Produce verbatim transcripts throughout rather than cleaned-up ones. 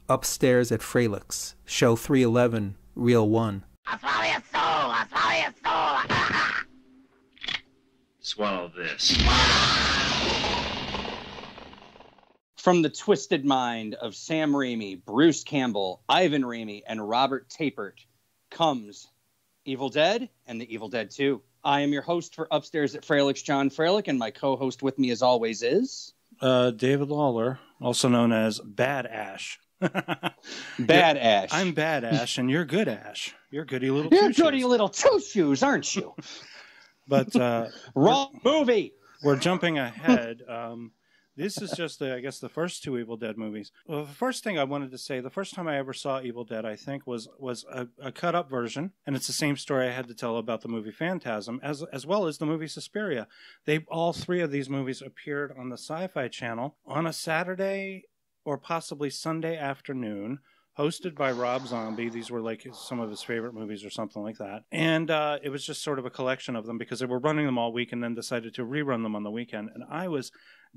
Upstairs at Froelich, show three eleven, reel one. I'll swallow your soul! I'll swallow your soul! Swallow this. From the twisted mind of Sam Raimi, Bruce Campbell, Ivan Raimi, and Robert Tapert comes Evil Dead and the Evil Dead two. I am your host for Upstairs at Froelich, John Froelich, and my co-host with me as always is... Uh, David Lawler, also known as Bad Ash. Bad Ash. I'm Bad Ash, and you're Good Ash. You're goody little You're two goody shoes. little two shoes, aren't you? But uh, wrong movie. We're jumping ahead. Um, this is just, the, I guess, the first two Evil Dead movies. Well, the first thing I wanted to say, the first time I ever saw Evil Dead, I think, was was a, a cut-up version, and it's the same story I had to tell about the movie Phantasm, as as well as the movie Suspiria. They all three of these movies appeared on the Sci-Fi Channel on a Saturday or possibly Sunday afternoon, hosted by Rob Zombie. These were like some of his favorite movies or something like that. And uh, it was just sort of a collection of them because they were running them all week and then decided to rerun them on the weekend. And I was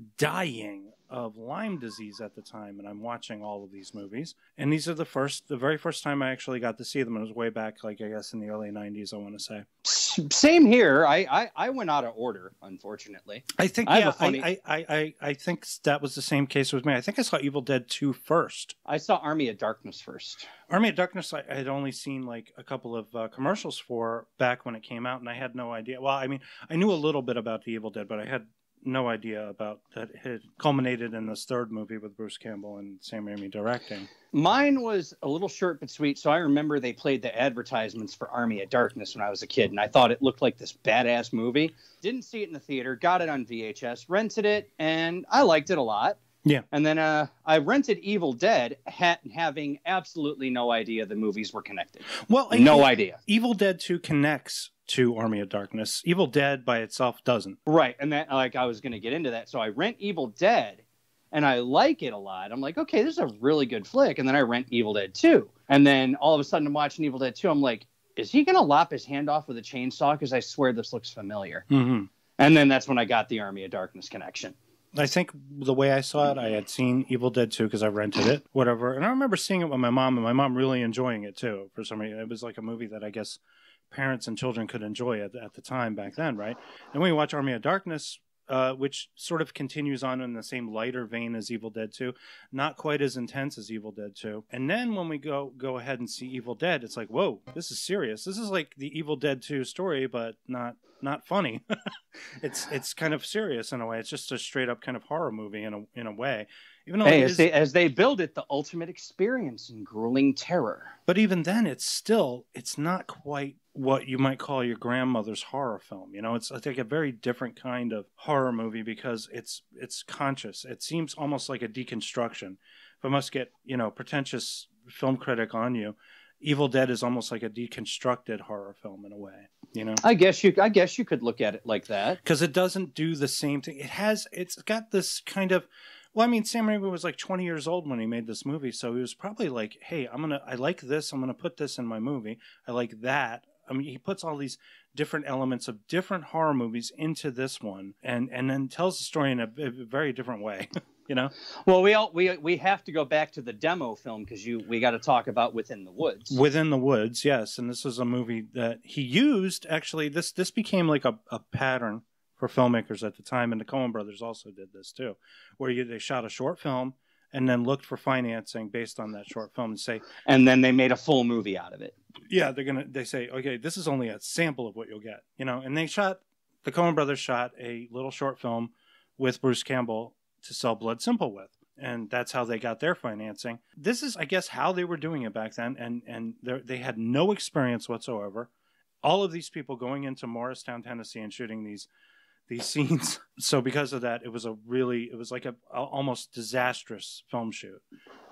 dying of Lyme disease at the time, and I'm watching all of these movies. And these are the first, the very first time I actually got to see them. It was way back, like I guess in the early nineties, I want to say. Same here. I, I, I went out of order, unfortunately. I think, I yeah, funny... I, I, I, I think that was the same case with me. I think I saw Evil Dead two first. I saw Army of Darkness first. Army of Darkness, I had only seen like a couple of uh, commercials for back when it came out, and I had no idea. Well, I mean, I knew a little bit about the Evil Dead, but I had no idea about that it had culminated in this third movie with Bruce Campbell and Sam Raimi directing. Mine was a little short but sweet, so I remember they played the advertisements for Army of Darkness when I was a kid, and I thought it looked like this badass movie. Didn't see it in the theater, got it on V H S, rented it, and I liked it a lot. Yeah. And then uh, I rented Evil Dead, ha- having absolutely no idea the movies were connected. Well, no I, idea. Evil Dead two connects to Army of Darkness. Evil Dead by itself doesn't. Right, and that like I was going to get into that. So I rent Evil Dead, and I like it a lot. I'm like, okay, this is a really good flick. And then I rent Evil Dead two. And then all of a sudden I'm watching Evil Dead two. I'm like, is he going to lop his hand off with a chainsaw? Because I swear this looks familiar. Mm-hmm. And then that's when I got the Army of Darkness connection. I think the way I saw it, I had seen Evil Dead two because I rented it, whatever. And I remember seeing it with my mom, and my mom really enjoying it too. For some reason, it was like a movie that I guess parents and children could enjoy at, at the time back then, right? And when you watch Army of Darkness, uh, which sort of continues on in the same lighter vein as Evil Dead two, not quite as intense as Evil Dead two. And then when we go go ahead and see Evil Dead, it's like, whoa, this is serious. This is like the Evil Dead two story, but not not funny. it's it's kind of serious in a way. It's just a straight up kind of horror movie in a in a way. Even though hey, it as is, they as they build it, the ultimate experience in grueling terror. But even then, it's still it's not quite what you might call your grandmother's horror film. You know, it's like a very different kind of horror movie because it's it's conscious. It seems almost like a deconstruction. If I must get, you know, pretentious film critic on you, Evil Dead is almost like a deconstructed horror film in a way. You know, I guess you I guess you could look at it like that because it doesn't do the same thing. It has it's got this kind of. Well, I mean, Sam Raimi was like twenty years old when he made this movie, so he was probably like, hey, I'm going to, I like this, I'm going to put this in my movie. I like that. I mean, he puts all these different elements of different horror movies into this one and, and then tells the story in a, a very different way, you know? Well, we all, we we have to go back to the demo film because you we got to talk about Within the Woods. Within the Woods, yes. And this is a movie that he used, actually, this, this became like a, a pattern for filmmakers at the time, and the Coen brothers also did this too, where you, they shot a short film and then looked for financing based on that short film and say, and then they made a full movie out of it. Yeah, they're gonna. They say, okay, this is only a sample of what you'll get, you know. And they shot the Coen brothers shot a little short film with Bruce Campbell to sell Blood Simple with, and that's how they got their financing. This is, I guess, how they were doing it back then, and and they had no experience whatsoever. All of these people going into Morristown, Tennessee, and shooting these. These scenes. So because of that, it was a really, it was like a, a almost disastrous film shoot.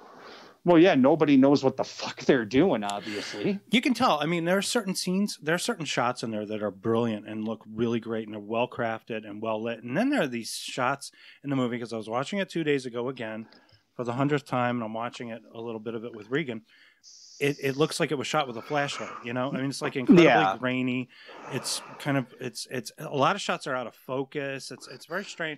Well, yeah, nobody knows what the fuck they're doing, obviously. You can tell. I mean, there are certain scenes, there are certain shots in there that are brilliant and look really great and are well crafted and well lit. And then there are these shots in the movie, because I was watching it two days ago again for the hundredth time, and I'm watching it, a little bit of it with Regan. It, it looks like it was shot with a flashlight, you know? I mean, it's like incredibly yeah. grainy. It's kind of, it's, it's, a lot of shots are out of focus. It's, it's very strange.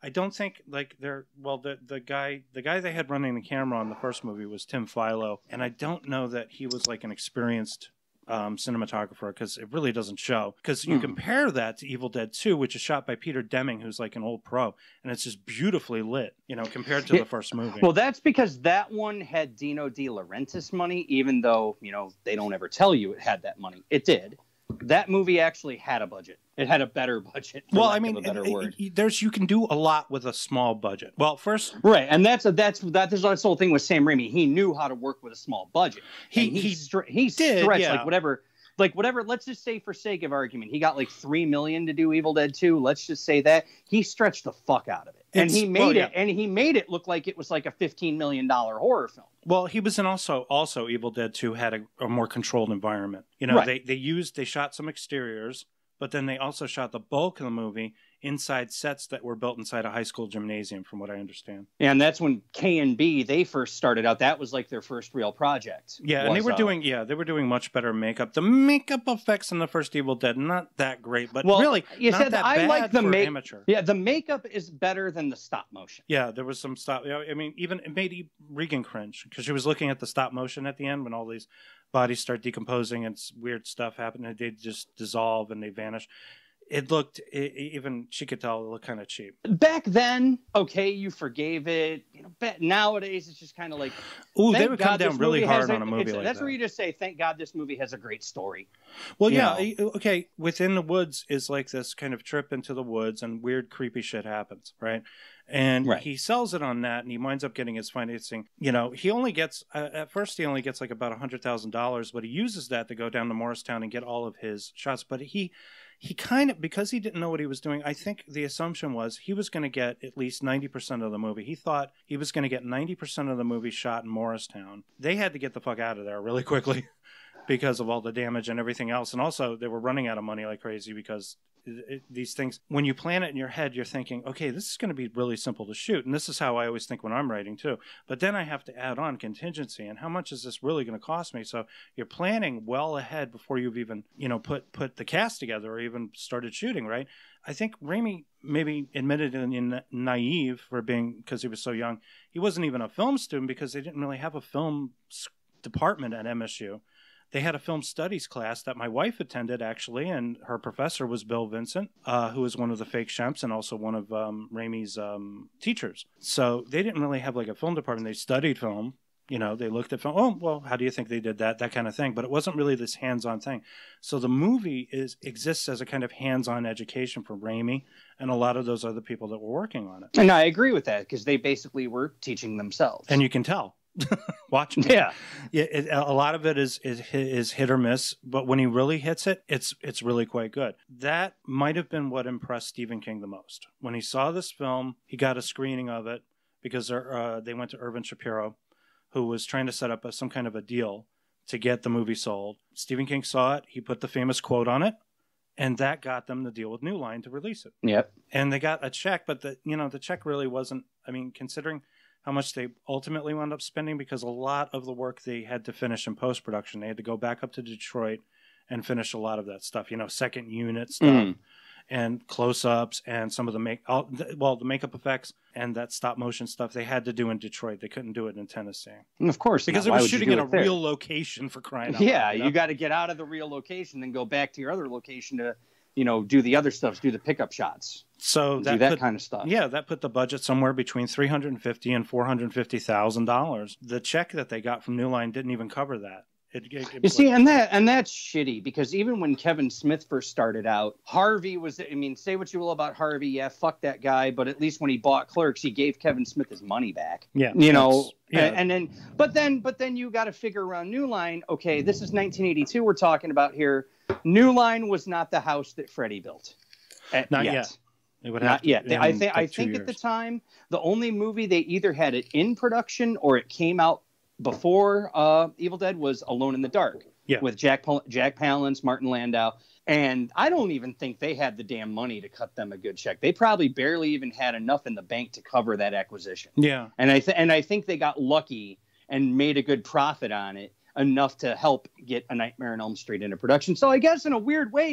I don't think like they're well the the guy the guy they had running the camera on the first movie was Tim Philo, and I don't know that he was like an experienced um, cinematographer because it really doesn't show. Because you mm. compare that to Evil Dead two, which is shot by Peter Deming, who's like an old pro, and it's just beautifully lit, you know, compared to it, the first movie. Well, that's because that one had Dino De Laurentiis money, even though, you know, they don't ever tell you it had that money. It did. That movie actually had a budget. It had a better budget. For well, lack I mean, of a better it, word. It, there's you can do a lot with a small budget. Well, first, right, and that's a, that's that is the whole thing with Sam Raimi. He knew how to work with a small budget. He he he, stre- he did, stretched yeah. like whatever. Like whatever, let's just say for sake of argument, he got like three million to do Evil Dead two. Let's just say that he stretched the fuck out of it, and it's, he made well, yeah. it, and he made it look like it was like a fifteen million dollar horror film. Well, he was in also also Evil Dead two had a, a more controlled environment. You know, right. they they used they shot some exteriors, but then they also shot the bulk of the movie inside sets that were built inside a high school gymnasium, from what I understand. And that's when K and B, they first started out. That was like their first real project. Yeah, was, and they were uh, doing yeah, they were doing much better makeup. The makeup effects in the first Evil Dead not that great, but well, really you not said that I bad like the for make- amateur. Yeah, the makeup is better than the stop motion. Yeah, there was some stop. I mean, even it made Regan cringe because she was looking at the stop motion at the end when all these bodies start decomposing and weird stuff happen, and they just dissolve and they vanish. It looked, it, even she could tell it looked kind of cheap. Back then, okay, you forgave it. You know, but nowadays it's just kind of like, ooh, they thank would God come down this really movie hard has a- on a movie it's- like That's that. where you just say, thank God this movie has a great story. Well, You yeah, know. okay. Within the Woods is like this kind of trip into the woods, and weird, creepy shit happens, right? And Right. he sells it on that, and he winds up getting his financing. You know, he only gets uh, at first he only gets like about a hundred thousand dollars, but he uses that to go down to Morristown and get all of his shots. But he he kind of, because he didn't know what he was doing, I think the assumption was he was going to get at least ninety percent of the movie. He thought he was going to get ninety percent of the movie shot in Morristown. They had to get the fuck out of there really quickly because of all the damage and everything else. And also they were running out of money like crazy because it, it, these things, when you plan it in your head, you're thinking, okay, this is going to be really simple to shoot. And this is how I always think when I'm writing too. But then I have to add on contingency and how much is this really going to cost me? So you're planning well ahead before you've even, you know, put, put the cast together or even started shooting, right? I think Raimi maybe admitted in, in naive for being, because he was so young, he wasn't even a film student because they didn't really have a film department at M S U. They had a film studies class that my wife attended, actually, and her professor was Bill Vincent, uh, who was one of the fake Shemps and also one of um, Raimi's um, teachers. So they didn't really have like a film department. They studied film. You know, they looked at film. Oh, well, how do you think they did that? That kind of thing. But it wasn't really this hands-on thing. So the movie is exists as a kind of hands-on education for Raimi and a lot of those other people that were working on it. And I agree with that because they basically were teaching themselves. And you can tell. Watching it. Yeah, yeah. It, a lot of it is, is is hit or miss, but when he really hits it, it's it's really quite good. That might have been what impressed Stephen King the most. When he saw this film, he got a screening of it because uh, they went to Irvin Shapiro, who was trying to set up a, some kind of a deal to get the movie sold. Stephen King saw it. He put the famous quote on it, and that got them the deal with New Line to release it. Yep. And they got a check, but the you know the check really wasn't. I mean, considering how much they ultimately wound up spending, because a lot of the work they had to finish in post-production. They had to go back up to Detroit and finish a lot of that stuff, you know, second unit stuff mm. and close-ups and some of the make, all, well, the makeup effects and that stop-motion stuff they had to do in Detroit. They couldn't do it in Tennessee. And of course because not. it Why was would you shooting do in it a there? real location for crying out Yeah, loud. You, know? you got to get out of the real location and go back to your other location to, you know, do the other stuff, do the pickup shots. So that, do that put, kind of stuff. Yeah, that put the budget somewhere between three hundred fifty and four hundred fifty thousand dollars. The check that they got from New Line didn't even cover that. It, it, it you see, and that and that's shitty because even when Kevin Smith first started out, Harvey was. I mean, say what you will about Harvey, yeah, fuck that guy. But at least when he bought Clerks, he gave Kevin Smith his money back. Yeah, you know. Yeah. And, and then, but then, but then you got to figure around New Line. Okay, this is nineteen eighty-two. We're talking about here. New Line was not the house that Freddie built. At, not yet. yet. It would Not have yet. To, I think. I think years. at the time, the only movie they either had it in production or it came out before uh, Evil Dead was Alone in the Dark. Yeah. With Jack Pal- Jack Palance, Martin Landau, and I don't even think they had the damn money to cut them a good check. They probably barely even had enough in the bank to cover that acquisition. Yeah. And I th- and I think they got lucky and made a good profit on it, enough to help get A Nightmare on Elm Street into production. So I guess in a weird way,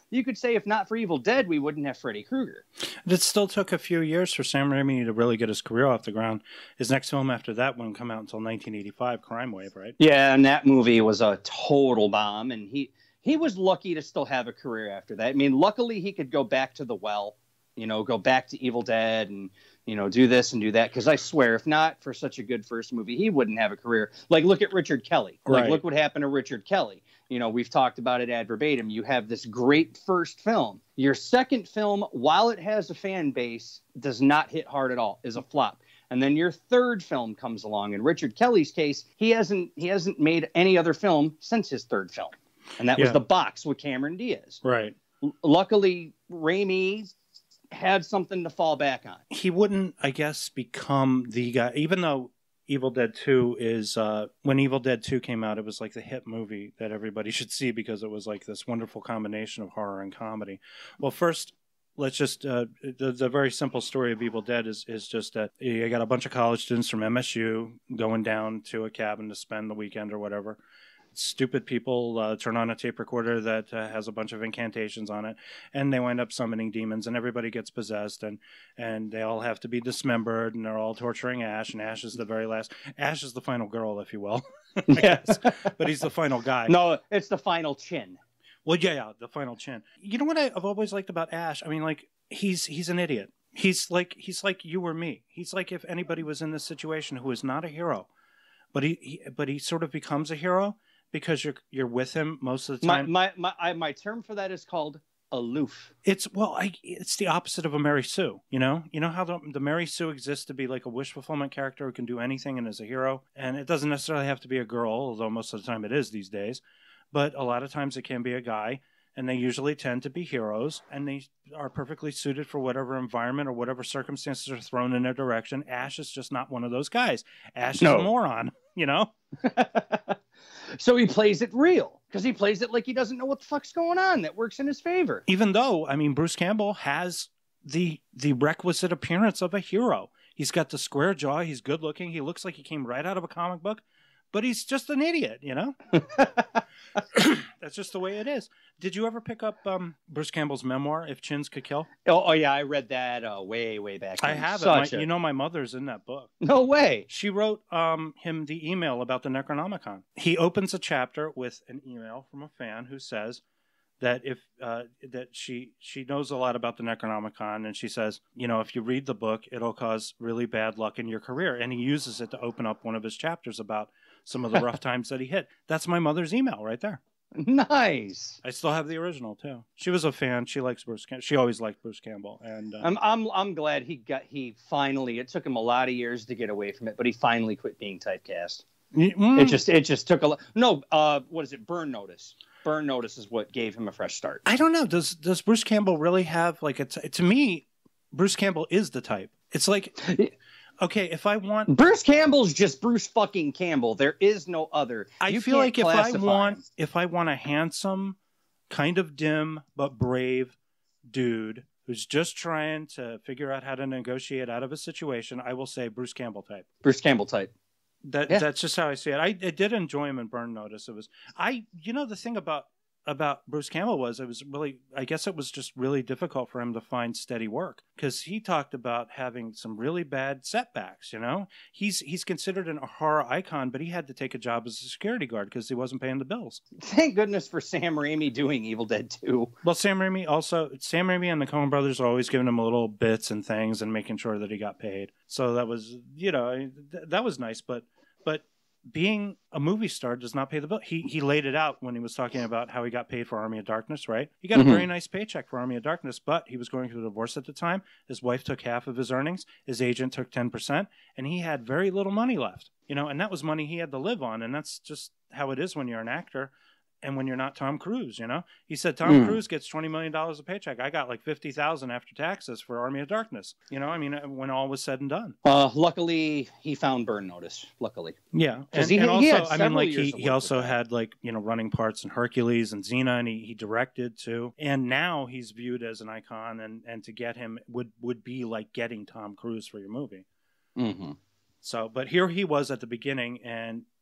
you could say if not for Evil Dead, we wouldn't have Freddy Krueger. It still took a few years for Sam Raimi to really get his career off the ground. His next film after that wouldn't come out until nineteen eighty-five, Crime Wave, right? Yeah, and that movie was a total bomb, and he he was lucky to still have a career after that. I mean, luckily he could go back to the well, you know, go back to Evil Dead and, you know, do this and do that. Because I swear, if not for such a good first movie, he wouldn't have a career. Like, look at Richard Kelly. Like, Right. look what happened to Richard Kelly. You know, we've talked about it ad verbatim. You have this great first film. Your second film, while it has a fan base, does not hit hard at all, is a flop. And then your third film comes along. In Richard Kelly's case, he hasn't he hasn't made any other film since his third film. And that was Yeah. The Box with Cameron Diaz. Right. L- luckily, Raimi had something to fall back on. He wouldn't, I guess, become the guy, even though Evil Dead two is, uh, when Evil Dead two came out, it was like the hit movie that everybody should see because it was like this wonderful combination of horror and comedy. Well, first, let's just, uh, the, the very simple story of Evil Dead is, is just that you got a bunch of college students from M S U going down to a cabin to spend the weekend or whatever. Stupid people uh, turn on a tape recorder that uh, has a bunch of incantations on it, and they wind up summoning demons, and everybody gets possessed, and and they all have to be dismembered, and they're all torturing Ash, and Ash is the very last. Ash is the final girl, if you will. Yes, but he's the final guy. No, it's the final chin. Well, yeah, yeah, the final chin. You know what I've always liked about Ash? I mean, like he's he's an idiot. He's like he's like you or me. He's like if anybody was in this situation who is not a hero, but he, he but he sort of becomes a hero. Because you're you're with him most of the time. My my my, I, my term for that is called aloof. It's well, I, it's the opposite of a Mary Sue. You know, you know how the, the Mary Sue exists to be like a wish fulfillment character who can do anything and is a hero. And it doesn't necessarily have to be a girl, although most of the time it is these days. But a lot of times it can be a guy, and they usually tend to be heroes, and they are perfectly suited for whatever environment or whatever circumstances are thrown in their direction. Ash is just not one of those guys. Ash No. is a moron. You know. So he plays it real because he plays it like he doesn't know what the fuck's going on. That works in his favor. Even though, I mean, Bruce Campbell has the the requisite appearance of a hero. He's got the square jaw. He's good looking. He looks like he came right out of a comic book, but he's just an idiot, you know? That's just the way it is. Did you ever pick up um, Bruce Campbell's memoir, If Chins Could Kill? Oh, oh yeah, I read that uh, way, way back. I then. have it. Such My, a- You know, my mother's in that book. No way. She wrote um, him the email about the Necronomicon. He opens a chapter with an email from a fan who says that if uh, that she she knows a lot about the Necronomicon, and she says, you know, if you read the book, it'll cause really bad luck in your career. And he uses it to open up one of his chapters about some of the rough times that he hit. That's my mother's email right there. Nice. I still have the original too. She was a fan. She likes Bruce. Cam- she always liked Bruce Campbell, and uh, I'm I'm I'm glad he got he finally. It took him a lot of years to get away from it, but he finally quit being typecast. mm, It just it just took a lot. No, uh, what is it? Burn Notice. Burn Notice is what gave him a fresh start. I don't know. Does does Bruce Campbell really have like it's to me? Bruce Campbell is the type. It's like okay, if I want, Bruce Campbell's just Bruce fucking Campbell. There is no other. I You feel can't like if I classify want him. if I want a handsome, kind of dim but brave dude who's just trying to figure out how to negotiate out of a situation, I will say Bruce Campbell type. Bruce Campbell type. That Yeah. that's just how I see it. I, I did enjoy him in Burn Notice. It was I you know the thing about about Bruce Campbell was it was really I guess it was just really difficult for him to find steady work because he talked about having some really bad setbacks. You know, he's he's considered an, a horror icon, but he had to take a job as a security guard because he wasn't paying the bills. Thank goodness for Sam Raimi doing Evil Dead two. Well, Sam Raimi also Sam Raimi and the Coen brothers are always giving him little bits and things and making sure that he got paid. So that was you know th- that was nice, but but. Being a movie star does not pay the bill. He he laid it out when he was talking about how he got paid for Army of Darkness, right? He got Mhm. a very nice paycheck for Army of Darkness, but he was going through a divorce at the time. His wife took half of his earnings. His agent took ten percent, and he had very little money left. You know, and that was money he had to live on, and that's just how it is when you're an actor and when you're not Tom Cruise, you know? He said Tom Mm. Cruise gets twenty million dollars a paycheck. I got like fifty thousand dollars after taxes for Army of Darkness. You know, I mean, when all was said and done. Uh, luckily, he found Burn Notice. Luckily. Yeah, 'Cause and, he- and he also, had I mean, several like years he, to he work also with that. had like you know running parts in Hercules and Xena, and he, he directed too. And now he's viewed as an icon, and, and to get him would would be like getting Tom Cruise for your movie. Mm-hmm. So, but here he was at the beginning, and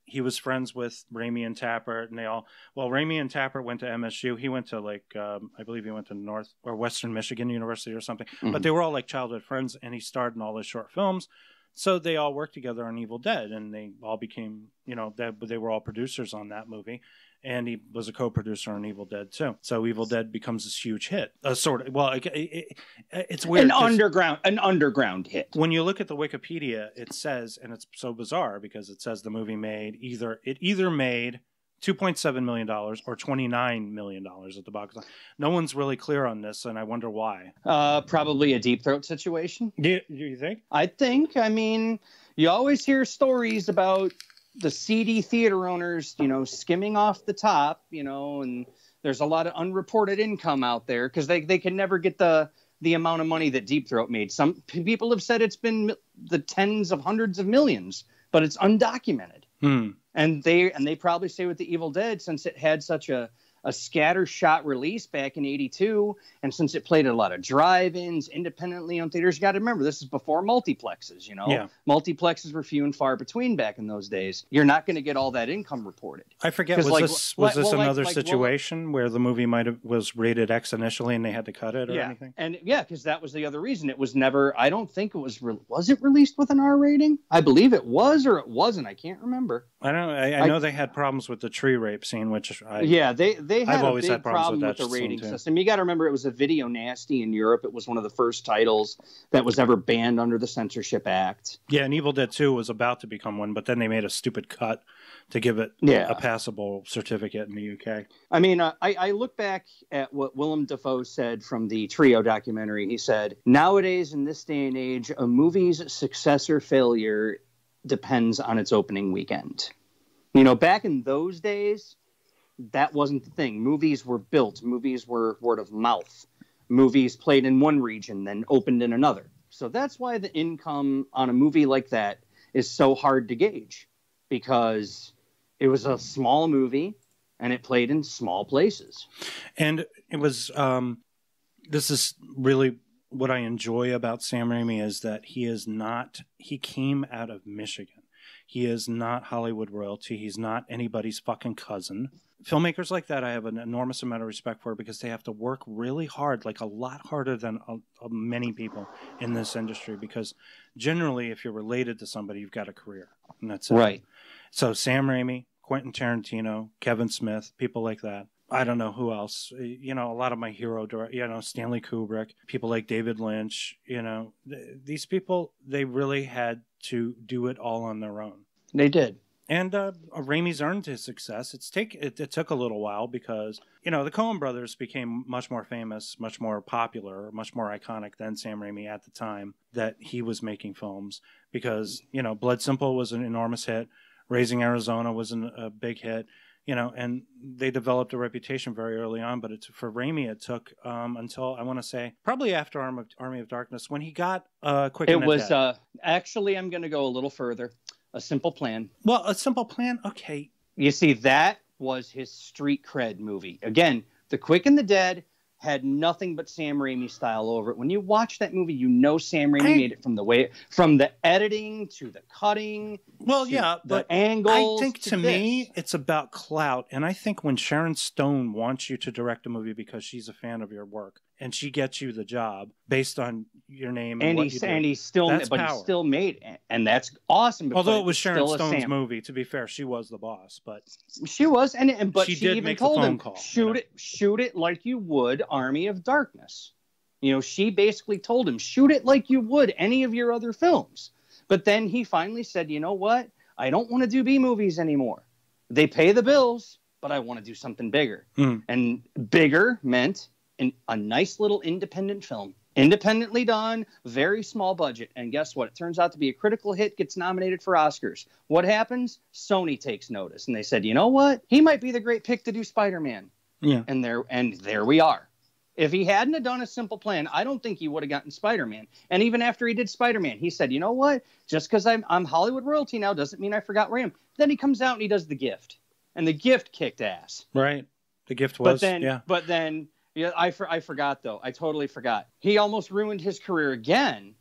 he was friends with Raimi and Tapert, and they all, well, Raimi and Tapert went to M S U. He went to like, um, I believe he went to North or Western Michigan University or something, mm-hmm. but they were all like childhood friends, and he starred in all his short films. So they all worked together on Evil Dead, and they all became, you know, they, they were all producers on that movie. And he was a co-producer on Evil Dead too. So Evil Dead becomes this huge hit. Uh, sort of. Well, it, it, it's weird. An underground, an underground hit. When you look at the Wikipedia, it says, and it's so bizarre because it says the movie made either it either made two point seven million dollars or twenty-nine million dollars at the box office. No one's really clear on this, and I wonder why. Uh, probably a Deep Throat situation. Do you, do you think? I think. I mean, you always hear stories about the seedy theater owners, you know, skimming off the top, you know, and there's a lot of unreported income out there because they, they can never get the the amount of money that Deep Throat made. Some people have said it's been the tens of hundreds of millions, but it's undocumented. Hmm. And they and they probably say with the Evil Dead, since it had such a a scattershot release back in eighty-two, and since it played at a lot of drive-ins independently on theaters, you got to remember this is before multiplexes. You know, yeah. multiplexes were few and far between back in those days. You're not going to get all that income reported. I forget. Was like, this was this well, another like, situation well, where the movie might have was rated X initially and they had to cut it or yeah. anything? And yeah, because that was the other reason. It was never. I don't think it was. Re- was it released with an R rating? I believe it was, or it wasn't. I can't remember. I don't. I, I know I, they had problems with the tree rape scene, which I, yeah, they they had I've a always big had problems problem with, with the rating too. system. You got to remember, it was a video nasty in Europe. It was one of the first titles that was ever banned under the Censorship Act. Yeah, and Evil Dead two was about to become one, but then they made a stupid cut to give it yeah. a passable certificate in the U K. I mean, uh, I, I look back at what Willem Dafoe said from the Trio documentary. He said, nowadays, in this day and age, a movie's success or failure depends on its opening weekend. You know, back in those days, that wasn't the thing. Movies were built. Movies were word of mouth. Movies played in one region, then opened in another. So that's why the income on a movie like that is so hard to gauge, because it was a small movie and it played in small places. And it was, um, this is really what I enjoy about Sam Raimi, is that he is not, he came out of Michigan. He is not Hollywood royalty. He's not anybody's fucking cousin. Filmmakers like that I have an enormous amount of respect for, because they have to work really hard, like a lot harder than uh, uh, many people in this industry, because generally if you're related to somebody, you've got a career, and that's it. Right. So Sam Raimi, Quentin Tarantino, Kevin Smith, people like that. I don't know who else. You know, a lot of my hero, you know, Stanley Kubrick, people like David Lynch, you know, th- these people, they really had to do it all on their own. They did. And uh, Raimi's earned his success. It's take it, it took a little while because, you know, the Coen brothers became much more famous, much more popular, much more iconic than Sam Raimi at the time that he was making films, because, you know, Blood Simple was an enormous hit. Raising Arizona was an, a big hit, you know, and they developed a reputation very early on. But it's, for Raimi, it took um, until, I want to say, probably after Arm of, Army of Darkness, when he got uh, Quick and It the was, Dead. uh, actually, I'm going to go a little further. A Simple Plan. Well, A Simple Plan, okay. You see, that was his street cred movie. Again, The Quick and the Dead had nothing but Sam Raimi style over it. When you watch that movie, you know Sam Raimi I, made it from the way, from the editing to the cutting. Well, to yeah, the but angles. I think to, to me, it's about clout. And I think when Sharon Stone wants you to direct a movie because she's a fan of your work, and she gets you the job based on your name, and, and what he you do, and he still, that's but power. he still made it, and that's awesome. Although it was Sharon still Stone's Sam. movie, to be fair, she was the boss, but she was, and, and but she, she, did even make told the phone him, call, shoot you know? it, shoot it like you would Army of Darkness. You know, she basically told him, shoot it like you would any of your other films. But then he finally said, you know what? I don't want to do B movies anymore. They pay the bills, but I want to do something bigger. Mm. And bigger meant an, a nice little independent film. Independently done, very small budget. And guess what? It turns out to be a critical hit, gets nominated for Oscars. What happens? Sony takes notice. And they said, you know what? He might be the great pick to do Spider-Man. Yeah. And there, and there we are. If he hadn't have done A Simple Plan, I don't think he would have gotten Spider-Man. And even after he did Spider-Man, he said, you know what? Just because I'm, I'm Hollywood royalty now doesn't mean I forgot where I am. Then he comes out and he does The Gift. And The Gift kicked ass. Right. The Gift was, but then, yeah. But then, yeah, I, for, I forgot, though. I totally forgot. He almost ruined his career again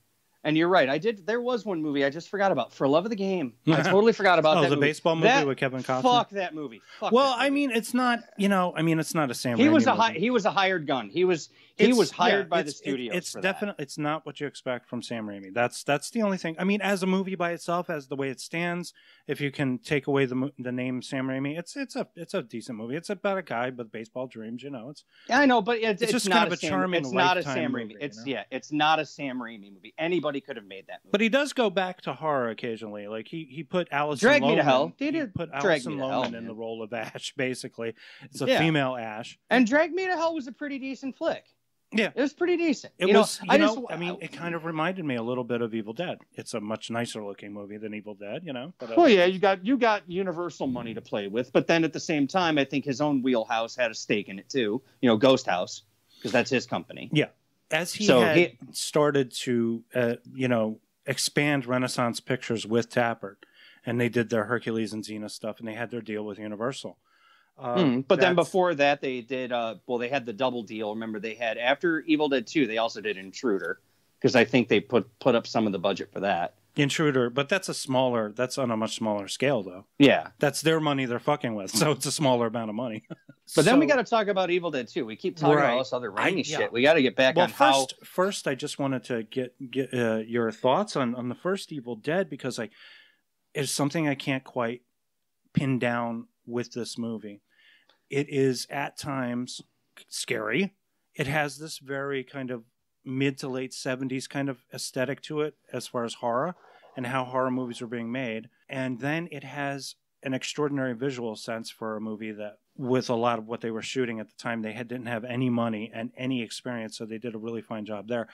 And you're right. I did. There was one movie I just forgot about. For Love of the Game. I totally forgot about oh, that the movie. baseball movie that, with Kevin Costner. Fuck that movie. Fuck well, that movie. I mean, it's not. You know, I mean, it's not a Sam. He Raimi was a movie. hi- he was a hired gun. He was he It's- was hired yeah, by the it's- studios. It's for definitely it's not what you expect from Sam Raimi. That's that's the only thing. I mean, as a movie by itself, as the way it stands, if you can take away the the name Sam Raimi, it's it's a it's a decent movie. It's about a guy with baseball dreams. You know, it's. that. I know, but it's, It's it's just not kind of a a Sam, charming It's not a Lifetime Sam movie, Raimi. you It's know? yeah. It's not a Sam Raimi movie. Anybody could have made that movie. But he does go back to horror occasionally. Like he he put Alison Drag Me Lohman. to Hell. He He did put Drag Alison Me to Lohman Hell, in man. the role of Ash. Basically, it's a Yeah. female Ash. And Drag Me to Hell was a pretty decent flick. Yeah. It was pretty decent. It you was, know, you I know, just, I mean, it kind of reminded me a little bit of Evil Dead. It's a much nicer looking movie than Evil Dead, you know. But, uh, well, yeah, you got you got Universal money to play with, but then at the same time, I think his own wheelhouse had a stake in it too. You know, Ghost House, because that's his company. Yeah, as he So had he- started to, uh, you know, expand Renaissance Pictures with Tapert, and they did their Hercules and Xena stuff, and they had their deal with Universal. Um, Mm, but then that's- before that, they did. Uh, well, they had the double deal. Remember, they had after Evil Dead two, they also did Intruder, because I think they put put up some of the budget for that. Intruder, but that's a smaller. That's on a much smaller scale, though. Yeah, That's their money they're fucking with, so it's a smaller amount of money. but then we So- got to talk about Evil Dead two. We keep talking Right. about all this other I- Raimi yeah. shit. We got to get back well, on how. first, first, I just wanted to get get uh, your thoughts on on the first Evil Dead, because I it's something I can't quite pin down with this movie. It is at times scary. It has this very kind of mid to late seventies kind of aesthetic to it as far as horror and how horror movies are being made. And then it has an extraordinary visual sense for a movie that, with a lot of what they were shooting at the time, they had, didn't have any money and any experience, so they did a really fine job there.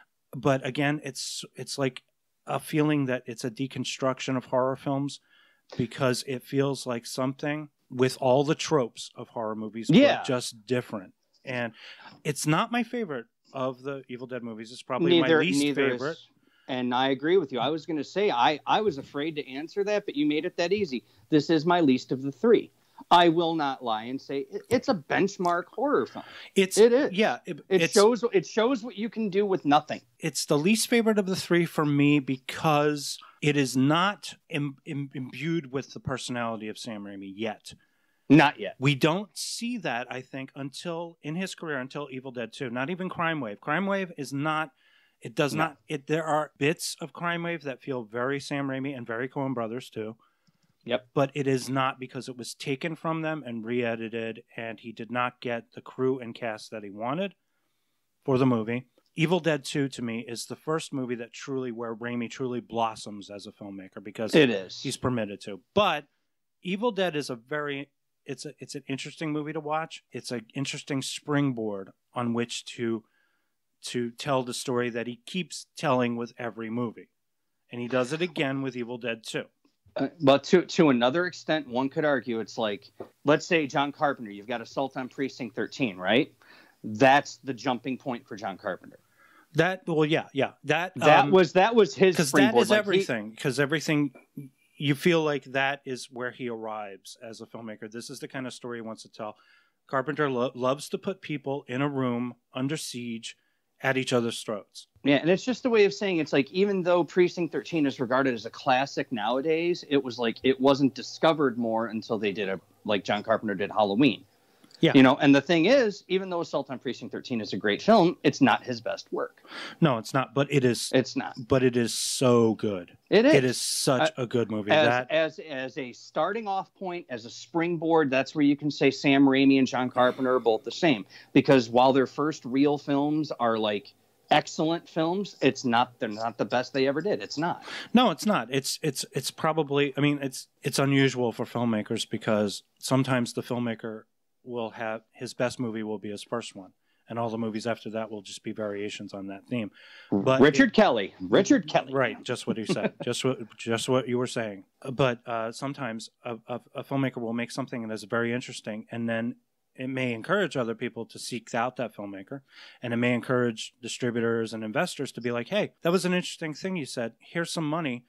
But again, it's it's like a feeling that it's a deconstruction of horror films, because it feels like something with all the tropes of horror movies, Yeah. but just different. And it's not my favorite of the Evil Dead movies. It's probably neither, my least neither favorite. Is, and I agree with you. I was going to say I I was afraid to answer that, but you made it that easy. This is my least of the three. I will not lie and say it, it's a benchmark horror film. It's It is. yeah. It, It it's, shows it shows what you can do with nothing. it's the least favorite of the three for me, because it is not Im, Im, imbued with the personality of Sam Raimi yet. Not yet. We don't see that, I think, until in his career, until Evil Dead two. Not even Crime Wave. Crime Wave is not. It does No. not. It there are bits of Crime Wave that feel very Sam Raimi and very Coen Brothers too. Yep. But it is not, because it was taken from them and re-edited, and he did not get the crew and cast that he wanted for the movie. Evil Dead two, to me, is the first movie that truly, where Raimi truly blossoms as a filmmaker, because It is. he's permitted to. But Evil Dead is a very, it's a, it's an interesting movie to watch. It's an interesting springboard on which to, to tell the story that he keeps telling with every movie. And he does it again with Evil Dead two. Uh, but to to another extent, one could argue it's like, let's say John Carpenter, you've got Assault on Precinct thirteen, right? That's the jumping point for John Carpenter. That, well, yeah, yeah. That, That um, was that was his because that springboard. is Like, he- everything. Because everything, you feel like that is where he arrives as a filmmaker. This is the kind of story he wants to tell. Carpenter lo- loves to put people in a room under siege at each other's throats. Yeah, and it's just a way of saying, it's like, even though Precinct thirteen is regarded as a classic nowadays, it was like it wasn't discovered more until they did a like John Carpenter did Halloween. Yeah. You know, and the thing is, even though Assault on Precinct thirteen is a great film, it's not his best work. No, it's not. But it is. It's not. But it is so good. It is. It is such Uh, a good movie. As, that as as a starting off point, as a springboard, that's where you can say Sam Raimi and John Carpenter are both the same. Because while their first real films are like excellent films, it's not they're not the best they ever did. It's not. No, it's not. It's it's it's probably. I mean, it's it's unusual for filmmakers, because sometimes the filmmaker will have his best movie will be his first one, and all the movies after that will just be variations on that theme. But Richard it- Kelly, Richard Kelly, right? Just what you said. just what just what you were saying. But uh, sometimes a, a, a filmmaker will make something that's very interesting, and then it may encourage other people to seek out that filmmaker, and it may encourage distributors and investors to be like, "Hey, that was an interesting thing you said. Here's some money.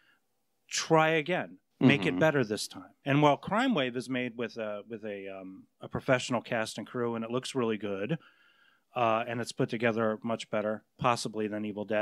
Try again. Make Mhm. it better this time." And while Crime Wave is made with a with a um, a professional cast and crew, and it looks really good, uh, and it's put together much better, possibly, than Evil Dead,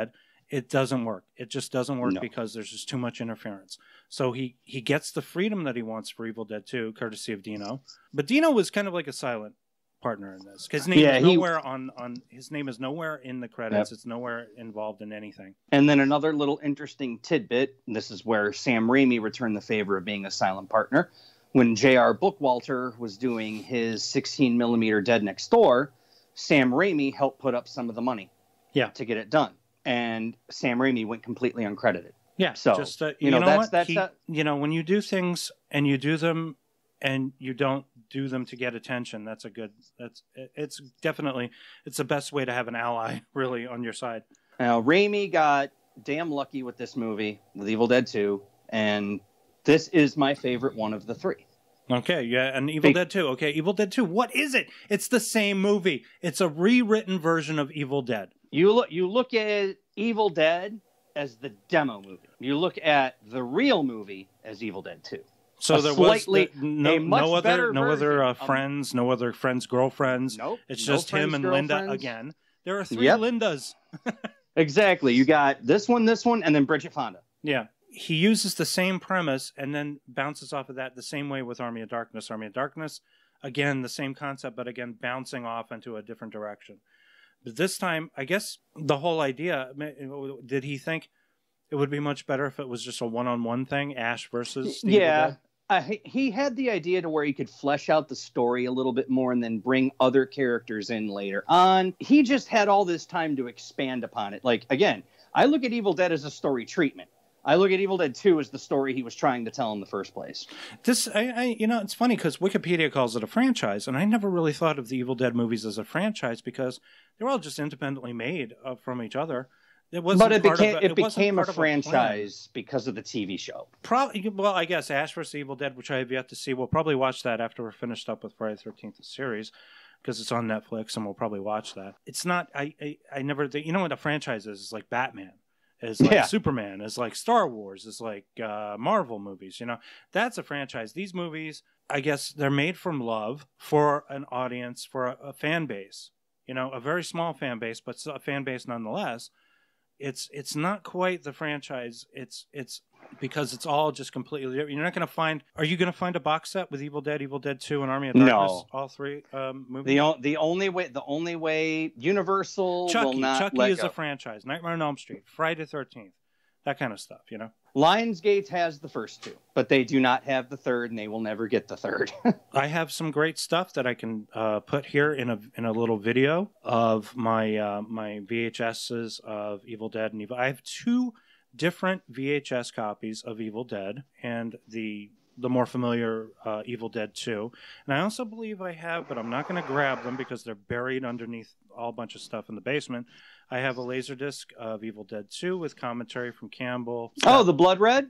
it doesn't work. It just doesn't work No. because there's just too much interference. So he, he gets the freedom that he wants for Evil Dead two, courtesy of Dino. But Dino was kind of like a silent partner in this. His name Yeah, is he- nowhere on, on his name is nowhere in the credits. Yep. It's nowhere involved in anything. And then another little interesting tidbit, and this is where Sam Raimi returned the favor of being a silent partner. When J R. Bookwalter was doing his sixteen millimeter Dead Next Door, Sam Raimi helped put up some of the money Yeah. to get it done. And Sam Raimi went completely uncredited. Yeah. So, just, uh, you you know, know, that's- what? that's He- that- you know, when you do things and you do them and you don't do them to get attention, that's a good, that's, it's definitely, it's the best way to have an ally really on your side. Now, Raimi got damn lucky with this movie, with Evil Dead two, and this is my favorite one of the three. Okay, yeah, and Evil Be- Dead two. Okay, Evil Dead two. What is it? It's the same movie. It's a rewritten version of Evil Dead. You look, you look at Evil Dead as the demo movie. You look at the real movie as Evil Dead two. So A there slightly- was the, no, a much no other, better no other uh, version of- friends, no other friends, girlfriends. Nope. It's no just him friends, and Linda girlfriends. again. There are three Yep. Lindas. Exactly. You got this one, this one, and then Bridget Fonda. Yeah. He uses the same premise and then bounces off of that the same way with Army of Darkness. Army of Darkness, again, the same concept, but again, bouncing off into a different direction. But this time, I guess the whole idea, did he think it would be much better if it was just a one-on-one thing, Ash versus the Evil Yeah. Dead? Uh, he, he had the idea to where he could flesh out the story a little bit more and then bring other characters in later on. He just had all this time to expand upon it. Like, again, I look at Evil Dead as a story treatment. I look at Evil Dead two as the story he was trying to tell in the first place. This, I, I you know, it's funny because Wikipedia calls it a franchise, and I never really thought of the Evil Dead movies as a franchise because they're all just independently made uh, from each other. It wasn't But it part became of a, it, it wasn't became a part of plan. franchise because of the T V show. Probably, well, I guess Ash versus Evil Dead, which I have yet to see. We'll probably watch that after we're finished up with Friday the thirteenth series because it's on Netflix, and we'll probably watch that. It's not. I I, I never. You know what a franchise is? It's like Batman. Is like Yeah. Superman, is like Star Wars, is like uh, Marvel movies. You know, that's a franchise. These movies, I guess, they're made from love for an audience, for a, a fan base. You know, a very small fan base, but a fan base nonetheless. It's it's not quite the franchise. It's it's because it's all just completely different. You're not going to find. Are you going to find a box set with Evil Dead, Evil Dead two, and Army of No. Darkness? All three um, movies. The o- the only way the only way Universal will Chucky. not Chucky let is go. a franchise. Nightmare on Elm Street, Friday the thirteenth, that kind of stuff. You know. Lionsgate has the first two, but they do not have the third, and they will never get the third. I have some great stuff that I can uh, put here in a in a little video of my uh, my V H S's of Evil Dead and Evil. I have two different V H S copies of Evil Dead and the the more familiar uh, Evil Dead two. And I also believe I have, but I'm not going to grab them because they're buried underneath all a bunch of stuff in the basement. I have a Laserdisc of Evil Dead two with commentary from Campbell. Oh, the Blood Red?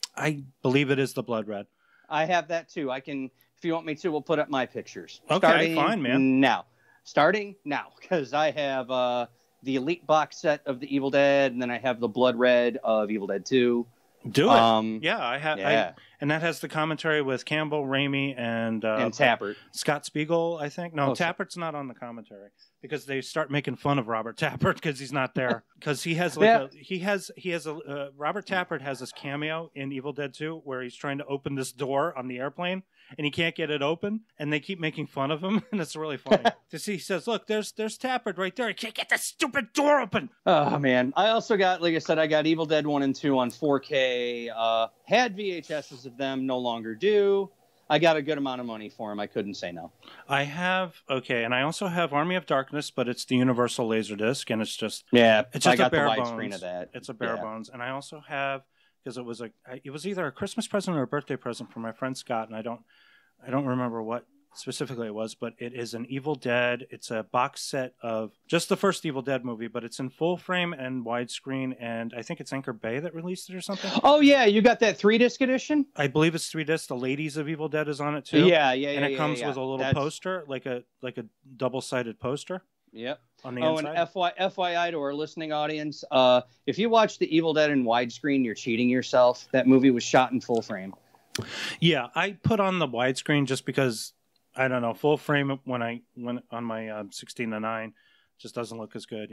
I believe it is the Blood Red. I have that too. I can, if you want me to, we'll put up my pictures. Okay, Starting fine, man. Now. Starting now, because I have uh, the Elite box set of the Evil Dead, and then I have the Blood Red of Evil Dead two. Do it. Um, yeah, I have. yeah. I, and that has the commentary with Campbell, Raimi, and uh, and Tapert. Scott Spiegel, I think. No, Oh, so- Tapert's not on the commentary because they start making fun of Robert Tapert because he's not there. Because he has like Yeah. a, he has he has a uh, Robert Tapert has this cameo in Evil Dead two where he's trying to open this door on the airplane and he can't get it open, and they keep making fun of him, and it's really funny to see. He says, "Look, there's there's Tapert right there. He can't get the stupid door open." Oh man! I also got, like I said, I got Evil Dead one and two on four K. Uh, had V H S's of them, no longer do. I got a good amount of money for them. I couldn't say no. I have okay, and I also have Army of Darkness, but it's the Universal Laserdisc, and it's just Yeah, it's just I got a bare the bones. widescreen of that. It's a bare Yeah. bones, and I also have because it was a it was either a Christmas present or a birthday present from my friend Scott, and I don't I don't remember what specifically it was, but it is an Evil Dead. It's a box set of just the first Evil Dead movie, but it's in full frame and widescreen, and I think it's Anchor Bay that released it or something. Oh yeah, you got that three disc edition? I believe it's three discs. The Ladies of Evil Dead is on it too. Yeah, yeah, yeah. and it yeah, comes yeah. with a little That's- poster, like a like a double sided poster Yep. on the Oh, inside. and F Y, F Y I to our listening audience, uh, if you watch the Evil Dead in widescreen, you're cheating yourself. That movie was shot in full frame. Yeah, I put on the widescreen just because I don't know, full frame when I when on my um, sixteen to nine just doesn't look as good, you know.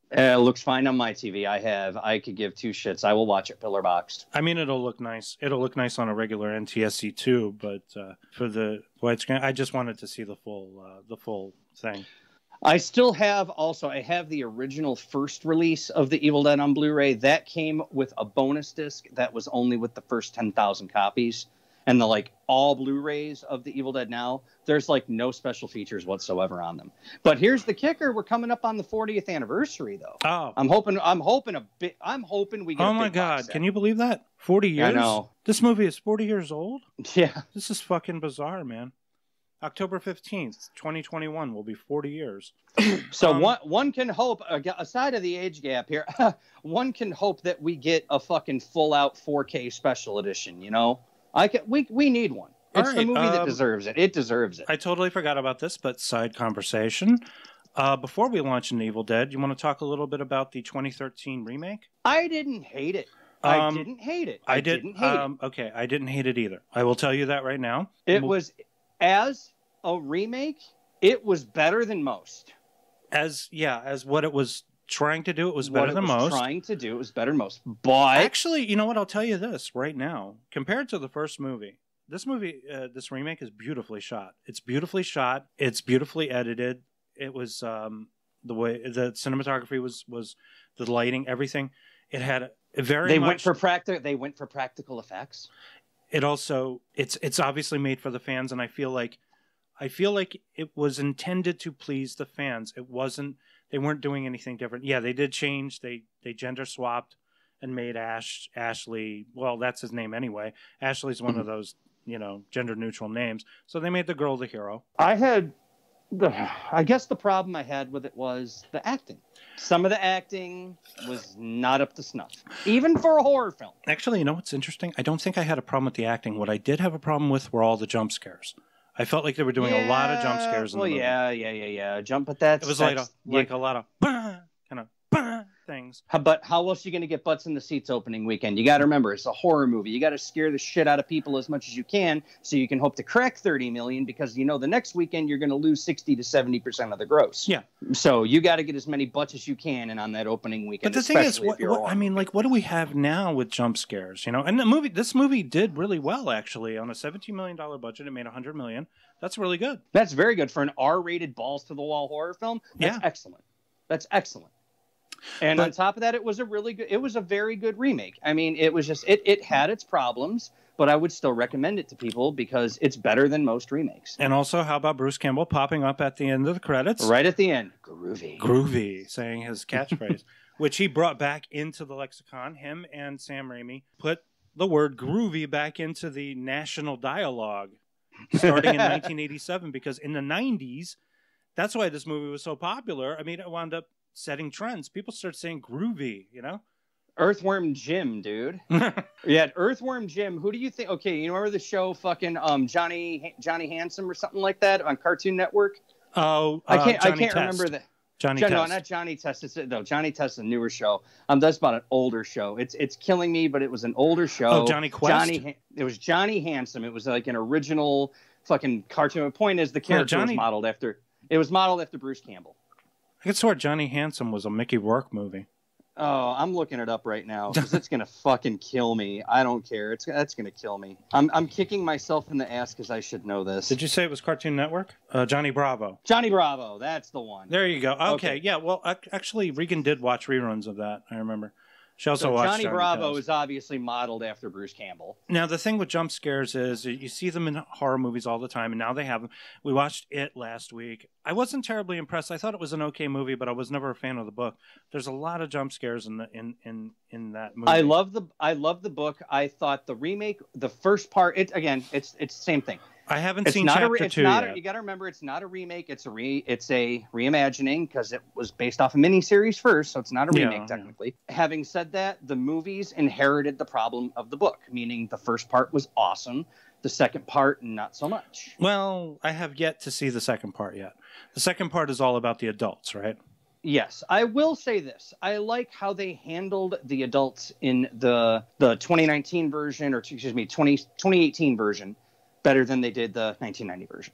Uh, it looks fine on my T V. I have. I could give two shits. I will watch it pillar boxed. I mean, it'll look nice. It'll look nice on a regular N T S C too, but uh, for the widescreen, I just wanted to see the full, uh, the full thing. I still have also, I have the original first release of The Evil Dead on Blu-ray. That came with a bonus disc that was only with the first ten thousand copies. And the like all Blu-rays of The Evil Dead now, there's like no special features whatsoever on them. But here's the kicker: we're coming up on the fortieth anniversary, though. Oh, I'm hoping. I'm hoping a bit. I'm hoping we get. Oh a my big God! box set. Can you believe that? Forty years. I know. This movie is forty years old. Yeah. This is fucking bizarre, man. October fifteenth, twenty twenty-one will be forty years. So um, one one can hope, aside of the age gap here, one can hope that we get a fucking full out four K special edition. You know, I can. We we need one. It's right, the movie that um, deserves it. It deserves it. I totally forgot about this, but side conversation. Uh, before we launch an Evil Dead, you want to talk a little bit about the twenty thirteen remake? I didn't hate it. Um, I didn't hate it. I, I did, didn't hate um, it. Okay, I didn't hate it either. I will tell you that right now. It We'll, was, as a remake, it was better than most. as yeah, as what it was trying to do, it was What better it than was most. trying to do, it was better than most. But Actually, you know what? I'll tell you this right now. Compared to the first movie, this movie, uh, this remake is beautifully shot. It's beautifully shot. It's beautifully edited. It was um, the way the cinematography was was the lighting, everything. It had a, a very they much, went for practical. They went for practical effects. It also it's it's obviously made for the fans, and I feel like I feel like it was intended to please the fans. It wasn't. They weren't doing anything different. Yeah, they did change. They they gender swapped and made Ash Ashley. Well, that's his name anyway. Ashley's one of those, you know, gender neutral names. So they made the girl the hero. I had, the, I guess the problem I had with it was the acting. Some of the acting was not up to snuff, even for a horror film. Actually, you know what's interesting? I don't think I had a problem with the acting. What I did have a problem with were all the jump scares. I felt like they were doing yeah, a lot of jump scares in well, the movie. yeah, yeah, yeah, yeah. Jump, but that's It was that's, like a, like a lot of kind of things. How, but how else are you going to get butts in the seats opening weekend? You got to remember, it's a horror movie. You got to scare the shit out of people as much as you can, so you can hope to crack thirty million. Because you know the next weekend you're going to lose sixty to seventy percent of the gross. Yeah. So you got to get as many butts as you can, and on that opening weekend. But the thing is, especially what, if you're a what, I horror mean, like, what do we have now with jump scares? You know, and the movie, this movie did really well actually on a seventeen million dollar budget. It made a hundred million. That's really good. That's very good for an R-rated balls to the wall horror film. That's Yeah. excellent. That's excellent. And But- on top of that, it was a really good. It was a very good remake. I mean, it was just it. It had its problems, but I would still recommend it to people because it's better than most remakes. And also, how about Bruce Campbell popping up at the end of the credits? Right at the end, groovy. Groovy, saying his catchphrase, which he brought back into the lexicon. Him and Sam Raimi put the word groovy back into the national dialogue starting in nineteen eighty-seven, because in the nineties, that's why this movie was so popular. I mean, it wound up setting trends. People start saying groovy, you know? Earthworm Jim, dude. Yeah, Earthworm Jim. Who do you think? Okay, you remember the show fucking um Johnny Johnny Handsome or something like that on Cartoon Network? Oh, I uh, can't Johnny I can't Test. remember the Johnny John, no, Test. not Johnny Test. It's no Johnny Test, is a newer show. Um, that's about an older show. It's it's killing me, but it was an older show. Oh, Johnny Quest? Johnny, it was Johnny Handsome. It was like an original fucking cartoon. The point is, the character Johnny- was modeled after. It was modeled after Bruce Campbell. I could swear Johnny Handsome was a Mickey Rourke movie. Oh, I'm looking it up right now because it's gonna fucking kill me. I don't care. It's that's gonna kill me. I'm I'm kicking myself in the ass because I should know this. Did you say it was Cartoon Network? Uh, Johnny Bravo. Johnny Bravo. That's the one. There you go. Okay, Okay. yeah. Well, ac- actually, Regan did watch reruns of that. I remember. She also So watched Johnny, Johnny Bravo Test. is obviously modeled after Bruce Campbell. Now, the thing with jump scares is you see them in horror movies all the time, and now they have them. We watched It last week. I wasn't terribly impressed. I thought it was an okay movie, but I was never a fan of the book. There's a lot of jump scares in the in in, in that movie. I love the I love the book. I thought the remake, the first part, it again, it's it's the same thing. I haven't It's seen not a chapter re- it's two not yet. a, you got to remember it's not a remake. It's a re it's a reimagining because it was based off a miniseries first, so it's not a Yeah, remake technically. Having said that, the movies inherited the problem of the book, meaning the first part was awesome, the second part not so much. Well, I have yet to see the second part yet. The second part is all about the adults, right? Yes, I will say this. I like how they handled the adults in the the twenty nineteen version, or excuse me, twenty, twenty eighteen version, better than they did the nineteen ninety version.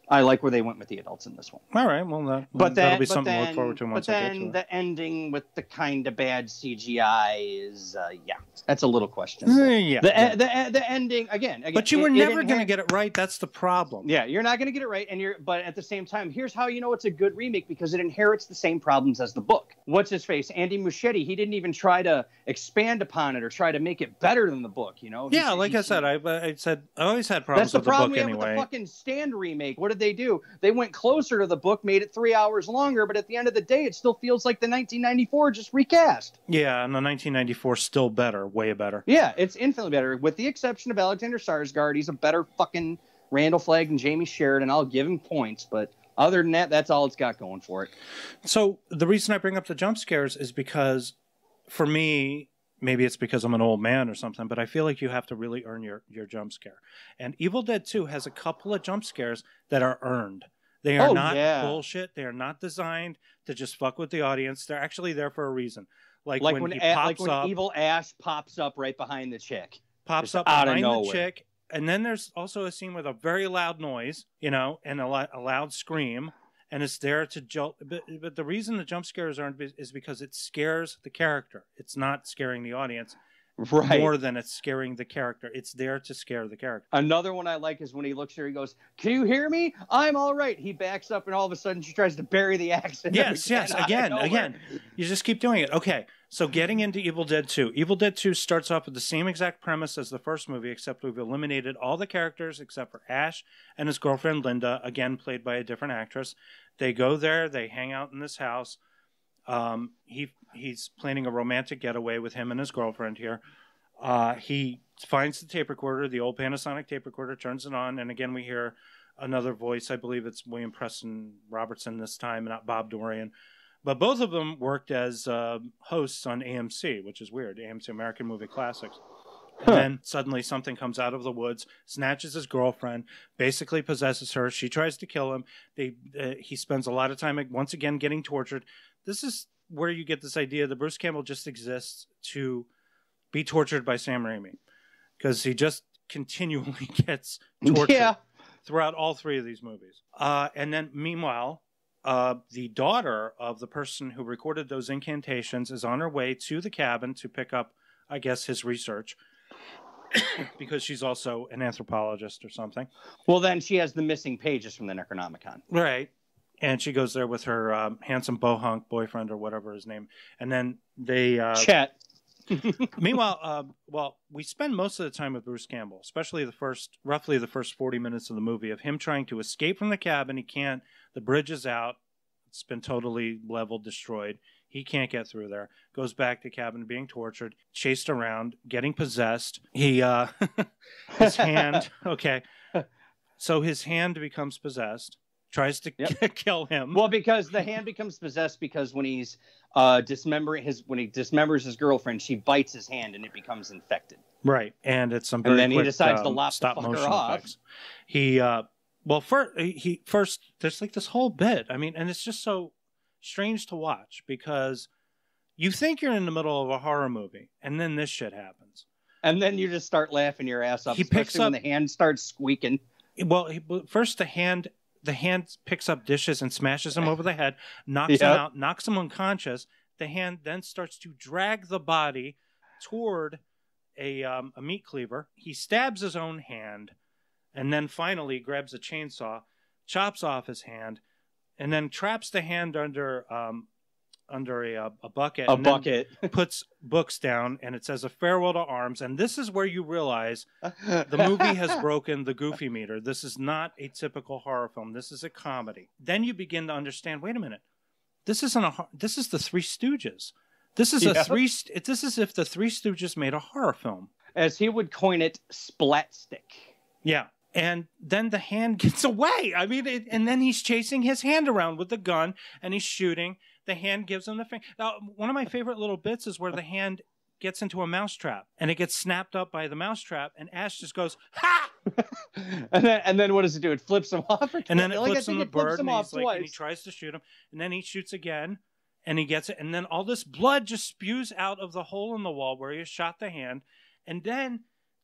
I like where they went with the adults in this one. All right, well, that, But that'll that, be but something then, to look forward to once but I get then to it. the ending with the kind of bad C G I is, uh, yeah, that's a little question. Eh, yeah, The, yeah. the the ending again, again. But you it- were it never going to inher- get it right. That's the problem. Yeah, you're not going to get it right, and you're. But at the same time, here's how you know it's a good remake because it inherits the same problems as the book. What's his face? Andy Muschietti. He didn't even try to expand upon it or try to make it better than the book. You know? He- Yeah, like he- I said, I, I said I always had problems That's the with the problem book we have anyway. with the fucking Stand remake. What did they do? They went closer to the book, made it three hours longer, but at the end of the day, it still feels like the nineteen ninety-four just recast. Yeah, and the nineteen ninety-four still better, way better. Yeah, it's infinitely better, with the exception of Alexander Skarsgård. He's a better fucking Randall Flagg and Jamie Sheridan. I'll give him points, but other than that, that's all it's got going for it. So the reason I bring up the jump scares is because, for me, maybe it's because I'm an old man or something, but I feel like you have to really earn your, your jump scare. And Evil Dead two has a couple of jump scares that are earned. They are Oh, not yeah. bullshit. They are not designed to just fuck with the audience. They're actually there for a reason. Like, Like when, when, he A- pops like when up, Evil Ash pops up right behind the chick. pops just up out of behind the nowhere. chick, and then there's also a scene with a very loud noise, you know, and a, lo- a loud scream, and it's there to jolt. But, but the reason the jump scares aren't is because it scares the character. It's not scaring the audience. Right. More than it's scaring the character. It's there to scare the character. Another one I like is when he looks here, he goes, "Can you hear me? I'm all right." He backs up, and all of a sudden she tries to bury the axe. in Yes, every yes, can out of again, nowhere. again. You just keep doing it. Okay, so getting into Evil Dead two. Evil Dead two starts off with the same exact premise as the first movie, except we've eliminated all the characters except for Ash and his girlfriend Linda, again played by a different actress. They go there, they hang out in this house. Um, he He's planning a romantic getaway with him and his girlfriend here. Uh, he finds the tape recorder, the old Panasonic tape recorder, turns it on, and again we hear another voice. I believe it's William Preston Robertson this time, not Bob Dorian. But both of them worked as uh, hosts on A M C, which is weird, A M C, American Movie Classics. And Huh. then suddenly something comes out of the woods, snatches his girlfriend, basically possesses her. She tries to kill him. They uh, He spends a lot of time, once again, getting tortured. This is where you get this idea that Bruce Campbell just exists to be tortured by Sam Raimi, because he just continually gets tortured Yeah. throughout all three of these movies. Uh, and then, meanwhile, uh, the daughter of the person who recorded those incantations is on her way to the cabin to pick up, I guess, his research, because she's also an anthropologist or something. Well, then she has the missing pages from the Necronomicon. Right. And she goes there with her um, handsome bohunk boyfriend or whatever his name. And then they... Uh, Chet. Meanwhile, uh, well, we spend most of the time with Bruce Campbell, especially the first, roughly the first forty minutes of the movie, of him trying to escape from the cabin. He can't. The bridge is out. It's been totally leveled, destroyed. He can't get through there. Goes back to cabin, being tortured, chased around, getting possessed. He, uh, his hand, okay. So his hand becomes possessed, tries to Yep. kill him. Well, because the hand becomes possessed because when he's uh, dismembering his when he dismembers his girlfriend, she bites his hand and it becomes infected. Right, and it's some And very then he quick, decides to um, lop the stop fucker motion off. effects. He, uh, well, first, he first there's like this whole bit. I mean, and it's just so strange to watch because you think you're in the middle of a horror movie, and then this shit happens. And then you just start laughing your ass off. He especially picks when up- the hand starts squeaking. Well, he, first the hand, the hand picks up dishes and smashes him over the head, knocks Yep. him out, knocks him unconscious. The hand then starts to drag the body toward a um, a meat cleaver. He stabs his own hand, and then finally grabs a chainsaw, chops off his hand, and then traps the hand under um, under a a bucket. A and then bucket. puts books down, and it says a farewell to arms. And this is where you realize the movie has broken the goofy meter. This is not a typical horror film. This is a comedy. Then you begin to understand, wait a minute. This isn't a hor- this is the Three Stooges. This is a Yeah. three st- this is if the Three Stooges made a horror film. As he would coin it, splat stick. Yeah. And then the hand gets away. I mean, it, and then he's chasing his hand around with the gun, and he's shooting. The hand gives him the thing. Now, one of my favorite little bits is where the hand gets into a mousetrap, and it gets snapped up by the mousetrap, and Ash just goes, ha! and then and then what does it do? It flips him off. Or And then it like, I flips him think the it flips bird, him and, off he's like, and he twice. tries to shoot him, and then he shoots again, and he gets it, and then all this blood just spews out of the hole in the wall where he shot the hand, and then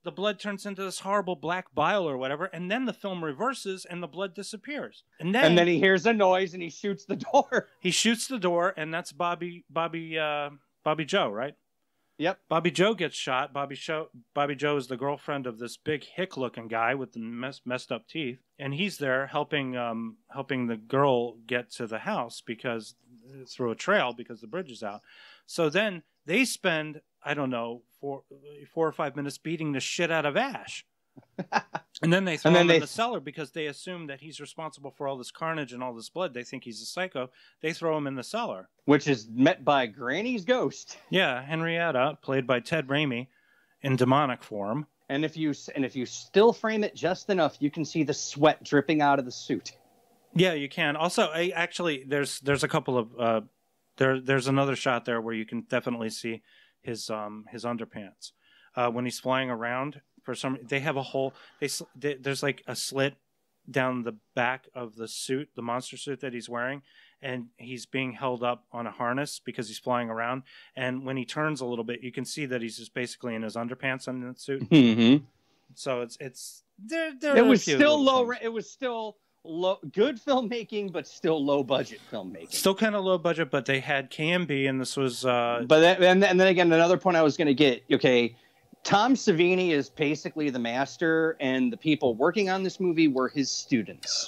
the blood turns into this horrible black bile or whatever, and then the film reverses and the blood disappears. And then, and then he hears a noise and he shoots the door. He shoots the door, and that's Bobby Bobby uh, Bobby Joe, right? Yep. Bobby Joe gets shot. Bobby Joe Bobby Joe is the girlfriend of this big hick-looking guy with the mess, messed up teeth, and he's there helping um, helping the girl get to the house because through a trail because the bridge is out. So then they spend, I don't know, four four or five minutes beating the shit out of Ash. And then they throw and then him they... in the cellar because they assume that he's responsible for all this carnage and all this blood. They think he's a psycho. They throw him in the cellar. Which is met by Granny's ghost. Yeah, Henrietta, played by Ted Raimi in demonic form. And if you and if you still frame it just enough, you can see the sweat dripping out of the suit. Yeah, you can. Also, I, actually, there's there's a couple of... Uh, there There's another shot there where you can definitely see his um his underpants. Uh, when he's flying around... For some, they have a hole. They, they there's like a slit down the back of the suit, the monster suit that he's wearing, and he's being held up on a harness because he's flying around. And when he turns a little bit, you can see that he's just basically in his underpants under the suit. Mm-hmm. So it's it's there. there it was still low. Things. It was still low, good filmmaking, but still low budget filmmaking. Still kind of low budget, but they had K M B, and this was. Uh, but that, and, and then again, another point I was going to get. Okay. Tom Savini is basically the master, and the people working on this movie were his students.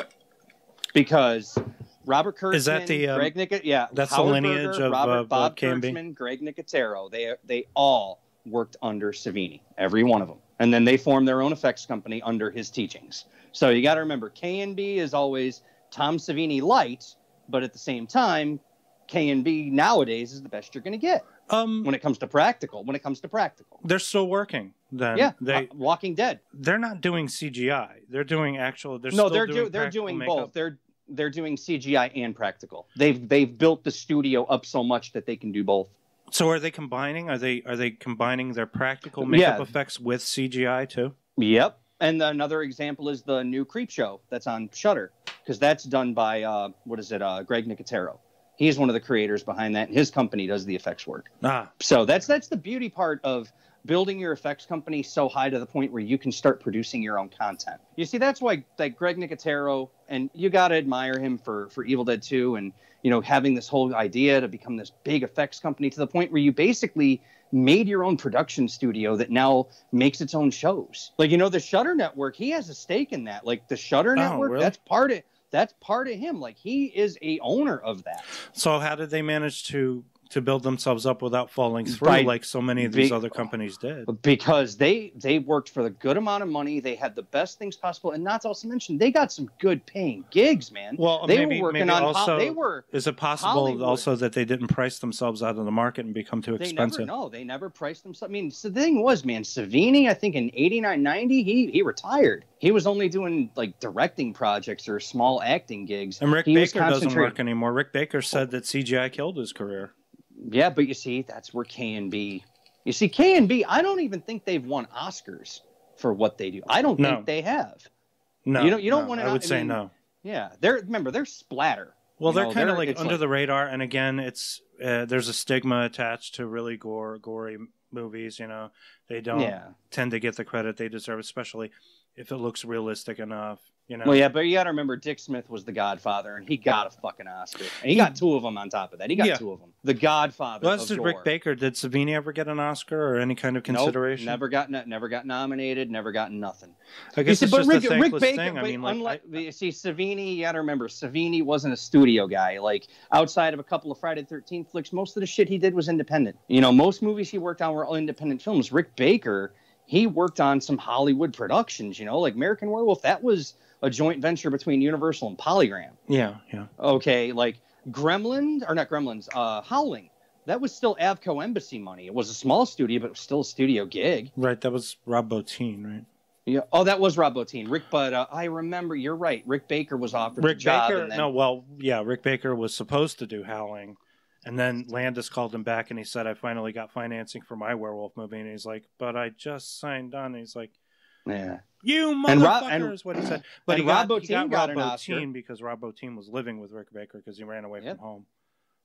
Because Robert Kurtzman, is that the, um, Greg Nicotero, yeah, that's Howard the lineage Berger, of Robert, uh, Bob K M B? Kurtzman, Greg Nicotero. They they all worked under Savini, every one of them, and then they formed their own effects company under his teachings. So you got to remember, K and B is always Tom Savini light, but at the same time, K and B nowadays is the best you're going to get. Um, when it comes to practical, when it comes to practical, they're still working. Then yeah, they uh, Walking Dead. They're not doing C G I. They're doing actual. They're no, still they're doing do, they're doing makeup. both. They're they're doing C G I and practical. They've they've built the studio up so much that they can do both. So are they combining? Are they are they combining their practical makeup yeah. effects with C G I too? Yep. And another example is the new Creep Show that's on Shudder, because that's done by uh, what is it? Uh, Greg Nicotero. He's one of the creators behind that, and his company does the effects work. Ah. So that's that's the beauty part of building your effects company so high to the point where you can start producing your own content. You see, that's why like Greg Nicotero, and you got to admire him for, for Evil Dead two, and you know having this whole idea to become this big effects company to the point where you basically made your own production studio that now makes its own shows. Like, you know, the Shudder Network, he has a stake in that. Like the Shudder oh, Network, really? that's part of That's part of him. Like, he is a owner of that. So how did they manage to to build themselves up without falling through By, like so many of these be, other companies did? Because they they worked for the good amount of money. They had the best things possible. And not to also mention, they got some good paying gigs, man. Well, they maybe, were working maybe on also, they were is it possible Hollywood. also that they didn't price themselves out of the market and become too they expensive? Never, no, they never priced themselves. I mean, so the thing was, man, Savini, I think in eighty-nine, ninety, he he retired. He was only doing like directing projects or small acting gigs. And Rick he Baker doesn't work anymore. Rick Baker said that C G I killed his career. Yeah, but you see, that's where K and B. You see, K and B, I don't even think they've won Oscars for what they do. I don't no. think they have. No, you don't. You don't no, want to. I would I say mean, no. Yeah, they're remember they're splatter. Well, you they're know, kind of they're, like under like, the radar, and again, it's uh, there's a stigma attached to really gore, gory movies. You know, they don't yeah. tend to get the credit they deserve, especially if it looks realistic enough. You know? Well, yeah, but you got to remember, Dick Smith was the Godfather, and he got a fucking Oscar, and he got two of them on top of that. He got yeah. two of them. The Godfather. Well, that's of just Rick gore. Baker. Did Savini ever get an Oscar or any kind of consideration? Nope, never got, never got nominated, never got nothing. I guess see, it's but just Rick, a thankless Rick Baker, thing. I mean, like, unlike, I, you see, Savini, you got to remember, Savini wasn't a studio guy. Like, outside of a couple of Friday the thirteenth flicks, most of the shit he did was independent. You know, most movies he worked on were all independent films. Rick Baker, he worked on some Hollywood productions, you know, like American Werewolf. That was a joint venture between Universal and Polygram. Yeah, yeah. Okay, like Gremlins, or not Gremlins, uh, Howling. That was still Avco Embassy money. It was a small studio, but it was still a studio gig. Right, that was Rob Bottin, right? Yeah. Oh, that was Rob Bottin. Rick, but uh, I remember, you're right. Rick Baker was offered Rick the job. Baker, and then... no, well, yeah, Rick Baker was supposed to do Howling. And then Landis called him back and he said, I finally got financing for my werewolf movie. And he's like, but I just signed on. And he's like, yeah. You motherfucker and Rob, and, is what he said. But he Rob got, Bottin he got, got Rob an Oscar. Bottin because Rob Bottin was living with Rick Baker because he ran away yep. from home.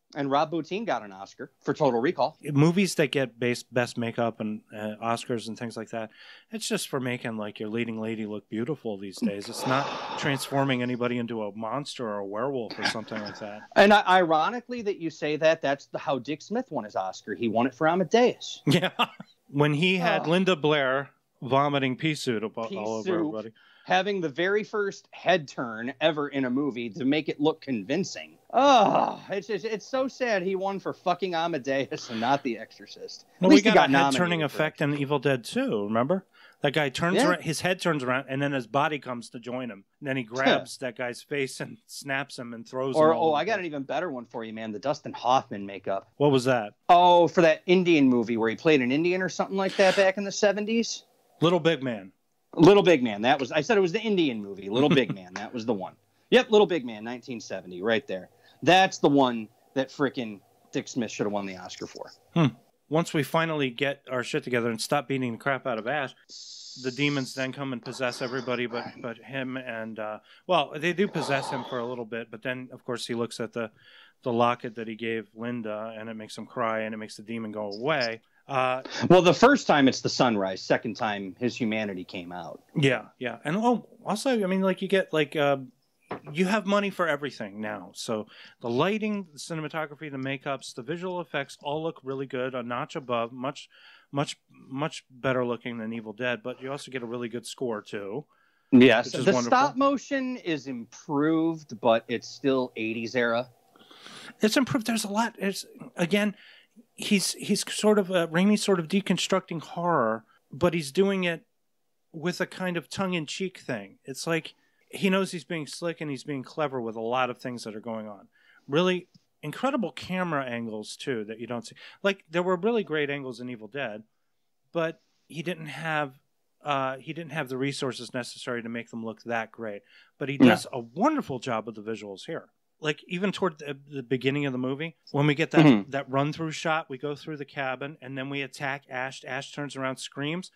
And Rob Bottin got an Oscar for Total Recall. Movies that get base, best makeup and uh, Oscars and things like that, it's just for making like your leading lady look beautiful these days. It's not transforming anybody into a monster or a werewolf or something like that. And uh, ironically that you say that, that's the, how Dick Smith won his Oscar. He won it for Amadeus. Yeah. When he had Oh. Linda Blair vomiting pea soup all, Pea all over soup. everybody. Having the very first head turn ever in a movie to make it look convincing. Oh, it's just, it's so sad he won for fucking Amadeus and not The Exorcist. At Well, we least he got, got a head-turning nominated for effect in Evil Dead two, remember? That guy turns Yeah. around, his head turns around, and then his body comes to join him. And then he grabs that guy's face and snaps him and throws Or, him. all oh, over I got the an even better one for you, man. The Dustin Hoffman makeup. What was that? Oh, for that Indian movie where he played an Indian or something like that back in the seventies. Little Big Man. Little Big Man. That was, I said it was the Indian movie. Little Big Man. That was the one. Yep, Little Big Man, nineteen seventy, right there. That's the one that frickin' Dick Smith should have won the Oscar for. Hmm. Once we finally get our shit together and stop beating the crap out of Ash, the demons then come and possess everybody but but him. And uh, well, they do possess him for a little bit, but then of course he looks at the the locket that he gave Linda, and it makes him cry, and it makes the demon go away. Uh, Well, the first time it's the sunrise. Second time his humanity came out. yeah, yeah, and oh, also, I mean, like you get like uh, you have money for everything now, so the lighting, the cinematography, the makeups, the visual effects all look really good, a notch above, much, much, much better looking than Evil Dead. But you also get a really good score too. Yes, Which is the wonderful. stop motion is improved, but it's still eighties era. It's improved. There's a lot. It's again, he's he's sort of uh, Raimi's sort of deconstructing horror, but he's doing it with a kind of tongue-in-cheek thing. It's like he knows he's being slick and he's being clever with a lot of things that are going on. Really incredible camera angles too that you don't see. Like there were really great angles in Evil Dead, but he didn't have uh, he didn't have the resources necessary to make them look that great. But he does a wonderful job with the visuals here. Like even toward the, the beginning of the movie, when we get that Mhm. that run through shot, we go through the cabin and then we attack Ash. Ash turns around, screams.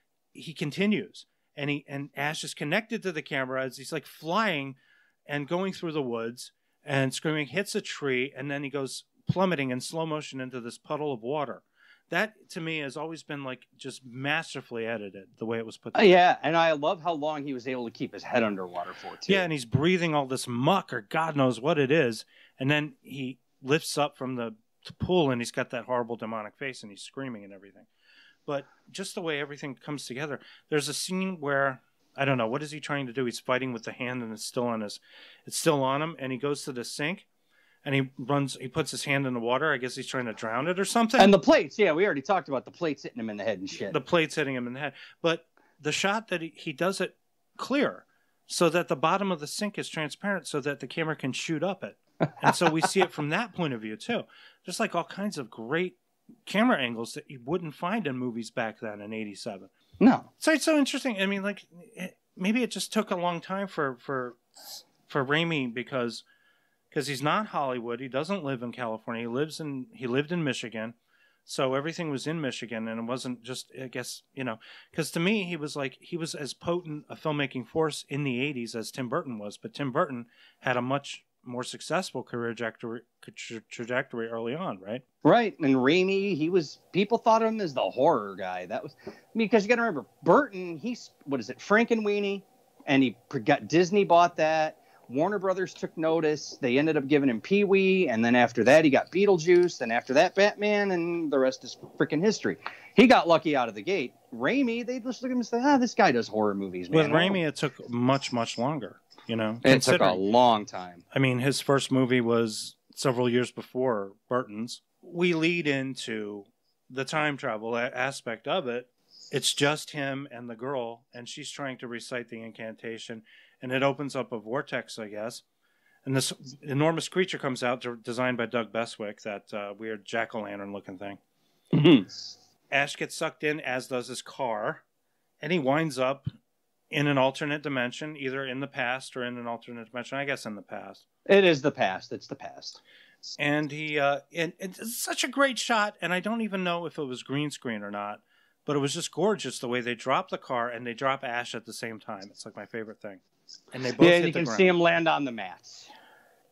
He continues, and he and Ash is connected to the camera as he's like flying and going through the woods and screaming, hits a tree, and then he goes plummeting in slow motion into this puddle of water. That to me has always been like just masterfully edited the way it was put Oh, together. yeah, and I love how long he was able to keep his head underwater for too. Yeah, and he's breathing all this muck or God knows what it is. And then he lifts up from the pool and he's got that horrible demonic face and he's screaming and everything. But just the way everything comes together. There's a scene where, I don't know, what is he trying to do? He's fighting with the hand and it's still on his, it's still on him. And he goes to the sink and he runs, he puts his hand in the water. I guess he's trying to drown it or something. And the plates, yeah, we already talked about the plates hitting him in the head and shit. The plate's hitting him in the head. But the shot that he, he does it clear so that the bottom of the sink is transparent so that the camera can shoot up it. And so we see it from that point of view, too. There's like all kinds of great camera angles that you wouldn't find in movies back then in eighty-seven. No. So it's so interesting. I mean, like, it, maybe it just took a long time for, for, for Raimi because... Because he's not Hollywood, he doesn't live in California. He lives in he lived in Michigan, so everything was in Michigan, and it wasn't just I guess you know. Because to me, he was like he was as potent a filmmaking force in the eighties as Tim Burton was, but Tim Burton had a much more successful career trajectory, tra- trajectory early on, right? Right, and Raimi, he was people thought of him as the horror guy. That was because you got to remember Burton. He's what is it, Frankenweenie, and he got Disney bought that. Warner Brothers took notice. They ended up giving him Pee-wee, and then after that, he got Beetlejuice, and after that, Batman, and the rest is freaking history. He got lucky out of the gate. Raimi, they just look at him and say, ah, this guy does horror movies, man. With Raimi, it took much, much longer, you know. It took a considering- long time. I mean, his first movie was several years before Burton's. We lead into the time travel a- aspect of it. It's just him and the girl, and she's trying to recite the incantation, and it opens up a vortex, I guess. And this enormous creature comes out, d- designed by Doug Beswick, that uh, weird jack-o'-lantern looking thing. Mhm. Ash gets sucked in, as does his car, and he winds up in an alternate dimension, either in the past or in an alternate dimension. I guess in the past. It is the past. It's the past. And he, uh, and, and it's such a great shot, and I don't even know if it was green screen or not, but it was just gorgeous the way they drop the car and they drop Ash at the same time. It's like my favorite thing. And they both Yeah, hit and you the can ground. see him land on the mats.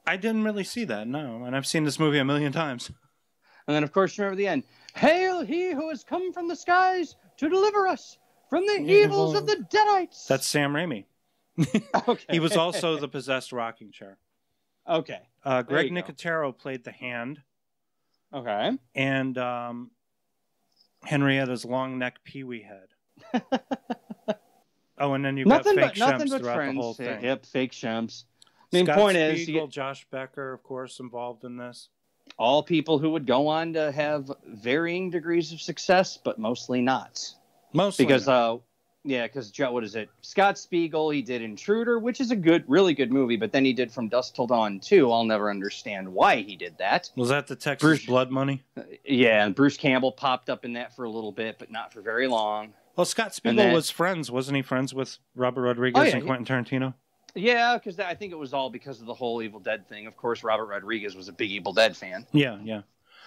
I didn't really see that, no. And I've seen this movie a million times. And then, of course, you remember the end. Hail he who has come from the skies to deliver us from the Evil. evils of the Deadites. That's Sam Raimi. Okay. He was also the possessed rocking chair. Okay. Uh, Greg There you Nicotero played the hand. go. Okay. And um, Henrietta's long neck peewee head. Oh, and then you've Nothing got fake but nothing shemps but throughout friends. the whole thing. Yep, fake shemps. Main Scott point Spiegel, is, you get Josh Becker, of course, involved in this. all people who would go on to have varying degrees of success, but mostly not. Mostly Because, not. uh, yeah, because Joe, what is it? Scott Spiegel, he did Intruder, which is a good, really good movie, but then he did From Dusk Till Dawn too. I'll never understand why he did that. Was that the Texas Bruce- Blood Money? Yeah, and Bruce Campbell popped up in that for a little bit, but not for very long. Well, Scott Spiegel then- was friends, wasn't he? Friends with Robert Rodriguez Oh, yeah, and he- Quentin Tarantino? Yeah, because I think it was all because of the whole Evil Dead thing. Of course, Robert Rodriguez was a big Evil Dead fan. Yeah, yeah.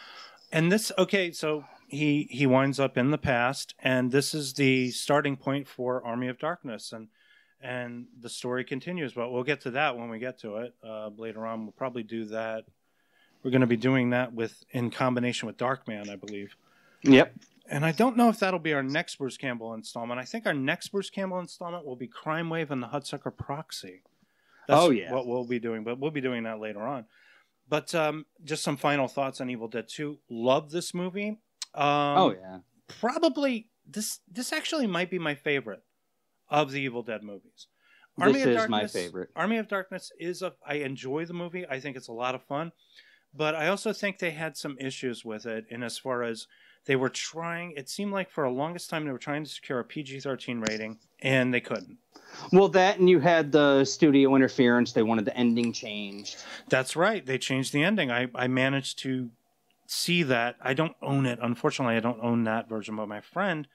And this, okay, so he he winds up in the past, and this is the starting point for Army of Darkness, and and the story continues. But we'll get to that when we get to it uh, later on. We'll probably do that. We're going to be doing that with in combination with Darkman, I believe. Yep. And I don't know if that'll be our next Bruce Campbell installment. I think our next Bruce Campbell installment will be Crime Wave and the Hudsucker Proxy. That's Oh, yeah. what we'll be doing, but we'll be doing that later on. But um, just some final thoughts on Evil Dead two. Love this movie. Um, Oh, yeah. Probably, this this actually might be my favorite of the Evil Dead movies. This of is my Darkness- favorite. Army of Darkness is a... I enjoy the movie. I think it's a lot of fun. But I also think they had some issues with it in as far as they were trying... It seemed like for the longest time they were trying to secure a P G thirteen rating, and they couldn't. Well, that and you had the studio interference. They wanted the ending changed. That's right. They changed the ending. I, I managed to see that. I don't own it. Unfortunately, I don't own that version, but my friend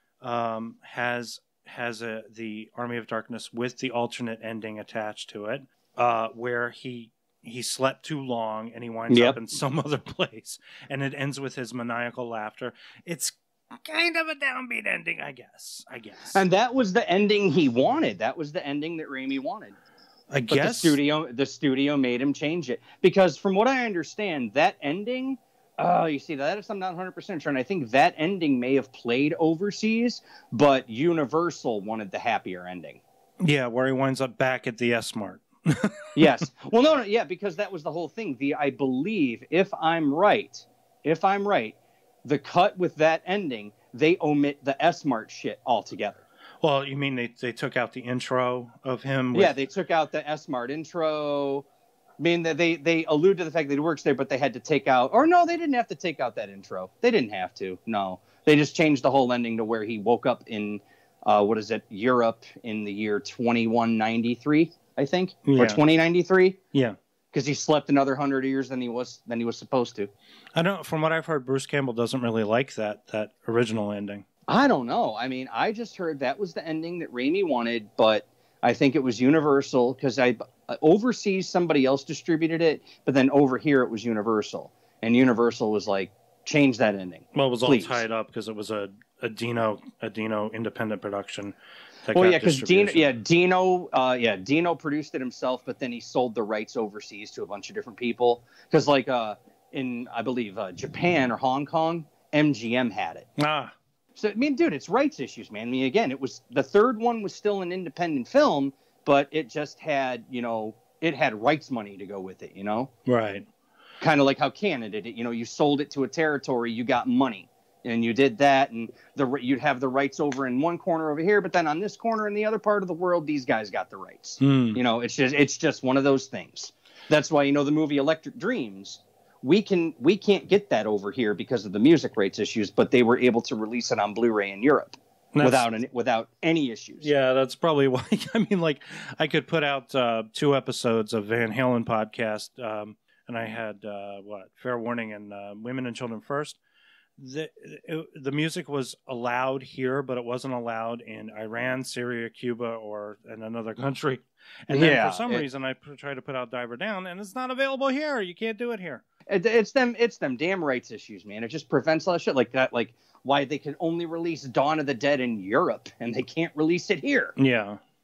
um, has has a the Army of Darkness with the alternate ending attached to it, uh, where he he slept too long and he winds Yep. up in some other place, and it ends with his maniacal laughter. It's kind of a downbeat ending, I guess. I guess. And that was the ending he wanted. That was the ending that Raimi wanted. I But guess the studio, the studio made him change it because, from what I understand, that ending. Oh, you see, that is I'm not one hundred percent sure, and I think that ending may have played overseas, but Universal wanted the happier ending. Yeah, where he winds up back at the S Mart. Yes. Well, no, no, yeah, because that was the whole thing. The I believe, if I'm right, if I'm right, the cut with that ending, they omit the S-Mart shit altogether. Well, you mean they, they took out the intro of him? With... Yeah, they took out the S-Mart intro. I mean, they, they allude to the fact that he works there, but they had to take out... Or no, they didn't have to take out that intro. They didn't have to, no. They just changed the whole ending to where he woke up in, uh, what is it, Europe in the year twenty-one ninety-three, I think? Yeah. Or twenty ninety-three? Yeah. Because he slept another hundred years than he was than he was supposed to. I don't. From what I've heard, Bruce Campbell doesn't really like that that original ending. I don't know. I mean, I just heard that was the ending that Raimi wanted, but I think it was Universal because I overseas somebody else distributed it, but then over here it was Universal, and Universal was like, change that ending. Well, it was Please. all tied up because it was a a Dino a Dino independent production. That Well, got yeah, because Dino, distribution. yeah, Dino, uh, yeah, Dino produced it himself, but then he sold the rights overseas to a bunch of different people. Because, like, uh, in I believe uh, Japan or Hong Kong, M G M had it. Ah, So, I mean, dude, it's rights issues, man. I mean, again, it was the third one was still an independent film, but it just had, you know, it had rights money to go with it, you know? right. Kind of like how Canada did it. You know, you sold it to a territory, you got money. And you did that, and the you'd have the rights over in one corner over here, but then on this corner in the other part of the world, these guys got the rights. Hmm. You know, it's just it's just one of those things. That's why, you know, the movie Electric Dreams, we can we can't get that over here because of the music rights issues, but they were able to release it on Blu-ray in Europe That's- without any, without any issues. Yeah, that's probably why. I mean, like, I could put out uh, two episodes of Van Halen podcast, um, and I had uh, what Fair Warning and uh, Women and Children First. The it, the music was allowed here, but it wasn't allowed in Iran, Syria, Cuba, or in another country. And then Yeah, for some it- reason, I p- try to put out Diver Down, and it's not available here. You can't do it here. It, it's them it's them damn rights issues, man. It just prevents a lot of shit like that. Like why they can only release Dawn of the Dead in Europe and they can't release it here. Yeah.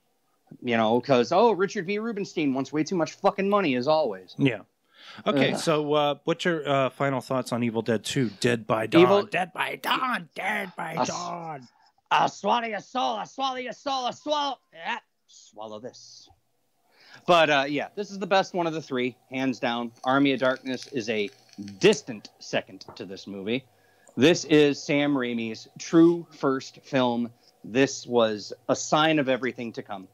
You know, because, oh, Richard B. Rubenstein wants way too much fucking money, as always. Yeah. Okay, Ugh. so uh, what's your uh, final thoughts on Evil Dead two? Dead by Dawn. Evil- Dead by Dawn. Dead by Us- Dawn. I'll swallow your soul. I'll swallow your soul. I'll swallow. Yeah, swallow this. But uh, yeah, this is the best one of the three, hands down. Army of Darkness is a distant second to this movie. This is Sam Raimi's true first film. This was a sign of everything to come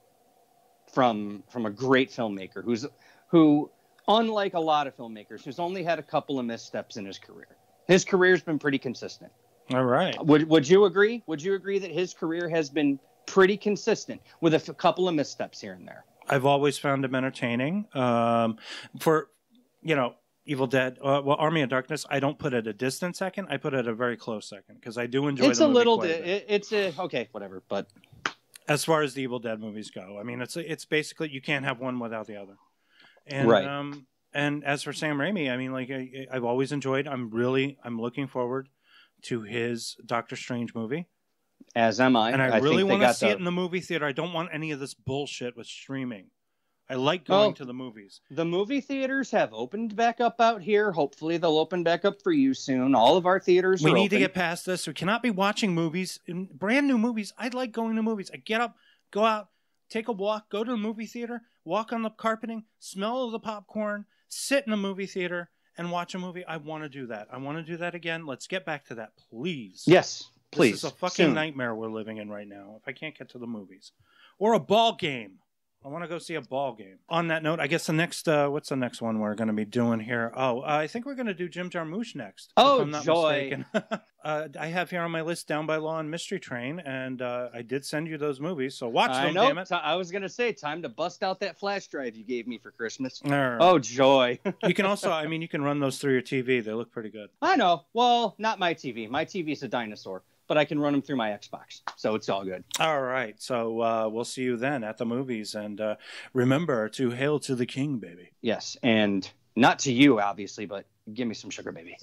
from from a great filmmaker who's who, unlike a lot of filmmakers, who's only had a couple of missteps in his career. His career's been pretty consistent. All right. Would Would you agree? Would you agree that his career has been pretty consistent with a f- couple of missteps here and there? I've always found him entertaining. Um, for, you know, Evil Dead, uh, well, Army of Darkness, I don't put it a distant second. I put it a very close second because I do enjoy It's the a movie little. quite Di- a bit. it, it's a okay, whatever. But As far as the Evil Dead movies go, I mean, it's it's basically you can't have one without the other. And, Right. Um, and as for Sam Raimi, I mean, like I, I've always enjoyed. I'm really I'm looking forward to his Doctor Strange movie. as am I. And I, I really think they want to got see the, it in the movie theater. I don't want any of this bullshit with streaming. I like going Oh. to the movies. The movie theaters have opened back up out here. Hopefully, they'll open back up for you soon. All of our theaters. We are need to open. get past this. We cannot be watching movies, in brand new movies. I like going to movies. I get up, go out, take a walk, go to the movie theater, walk on the carpeting, smell the popcorn, sit in a movie theater, and watch a movie. I want to do that. I want to do that again. Let's get back to that, please. Yes, please. This is a fucking soon. nightmare we're living in right now. If I can't get to the movies or a ball game, I want to go see a ball game. On that note, I guess the next, uh, what's the next one we're going to be doing here? Oh, uh, I think we're going to do Jim Jarmusch next. Oh, if I'm not joy. mistaken. uh, I have here on my list Down by Law and Mystery Train, and uh, I did send you those movies, so watch I them, know. damn it. Ti- I was gonna say, time to bust out that flash drive you gave me for Christmas. All right. Oh, joy. You can also, I mean, you can run those through your T V. They look pretty good. I know. Well, not my T V. My T V's a dinosaur, but I can run them through my Xbox, so it's all good. All right. So uh, we'll see you then at the movies. And uh, remember to hail to the king, baby. Yes, and not to you, obviously, but give me some sugar, baby.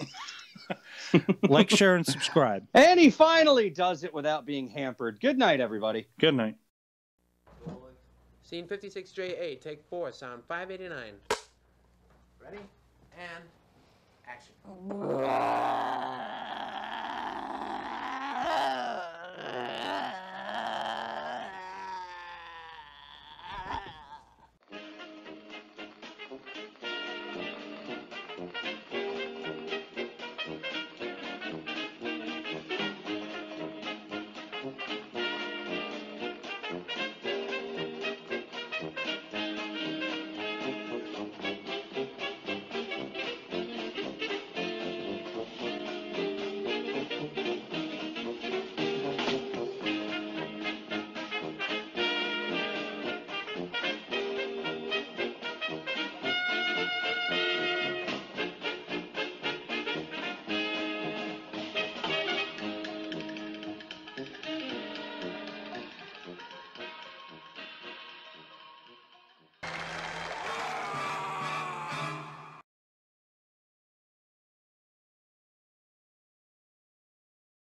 Like, share, and subscribe. And he finally does it without being hampered. Good night, everybody. Good night. Scene fifty-six J A, take four, sound five eighty-nine. Ready? And action.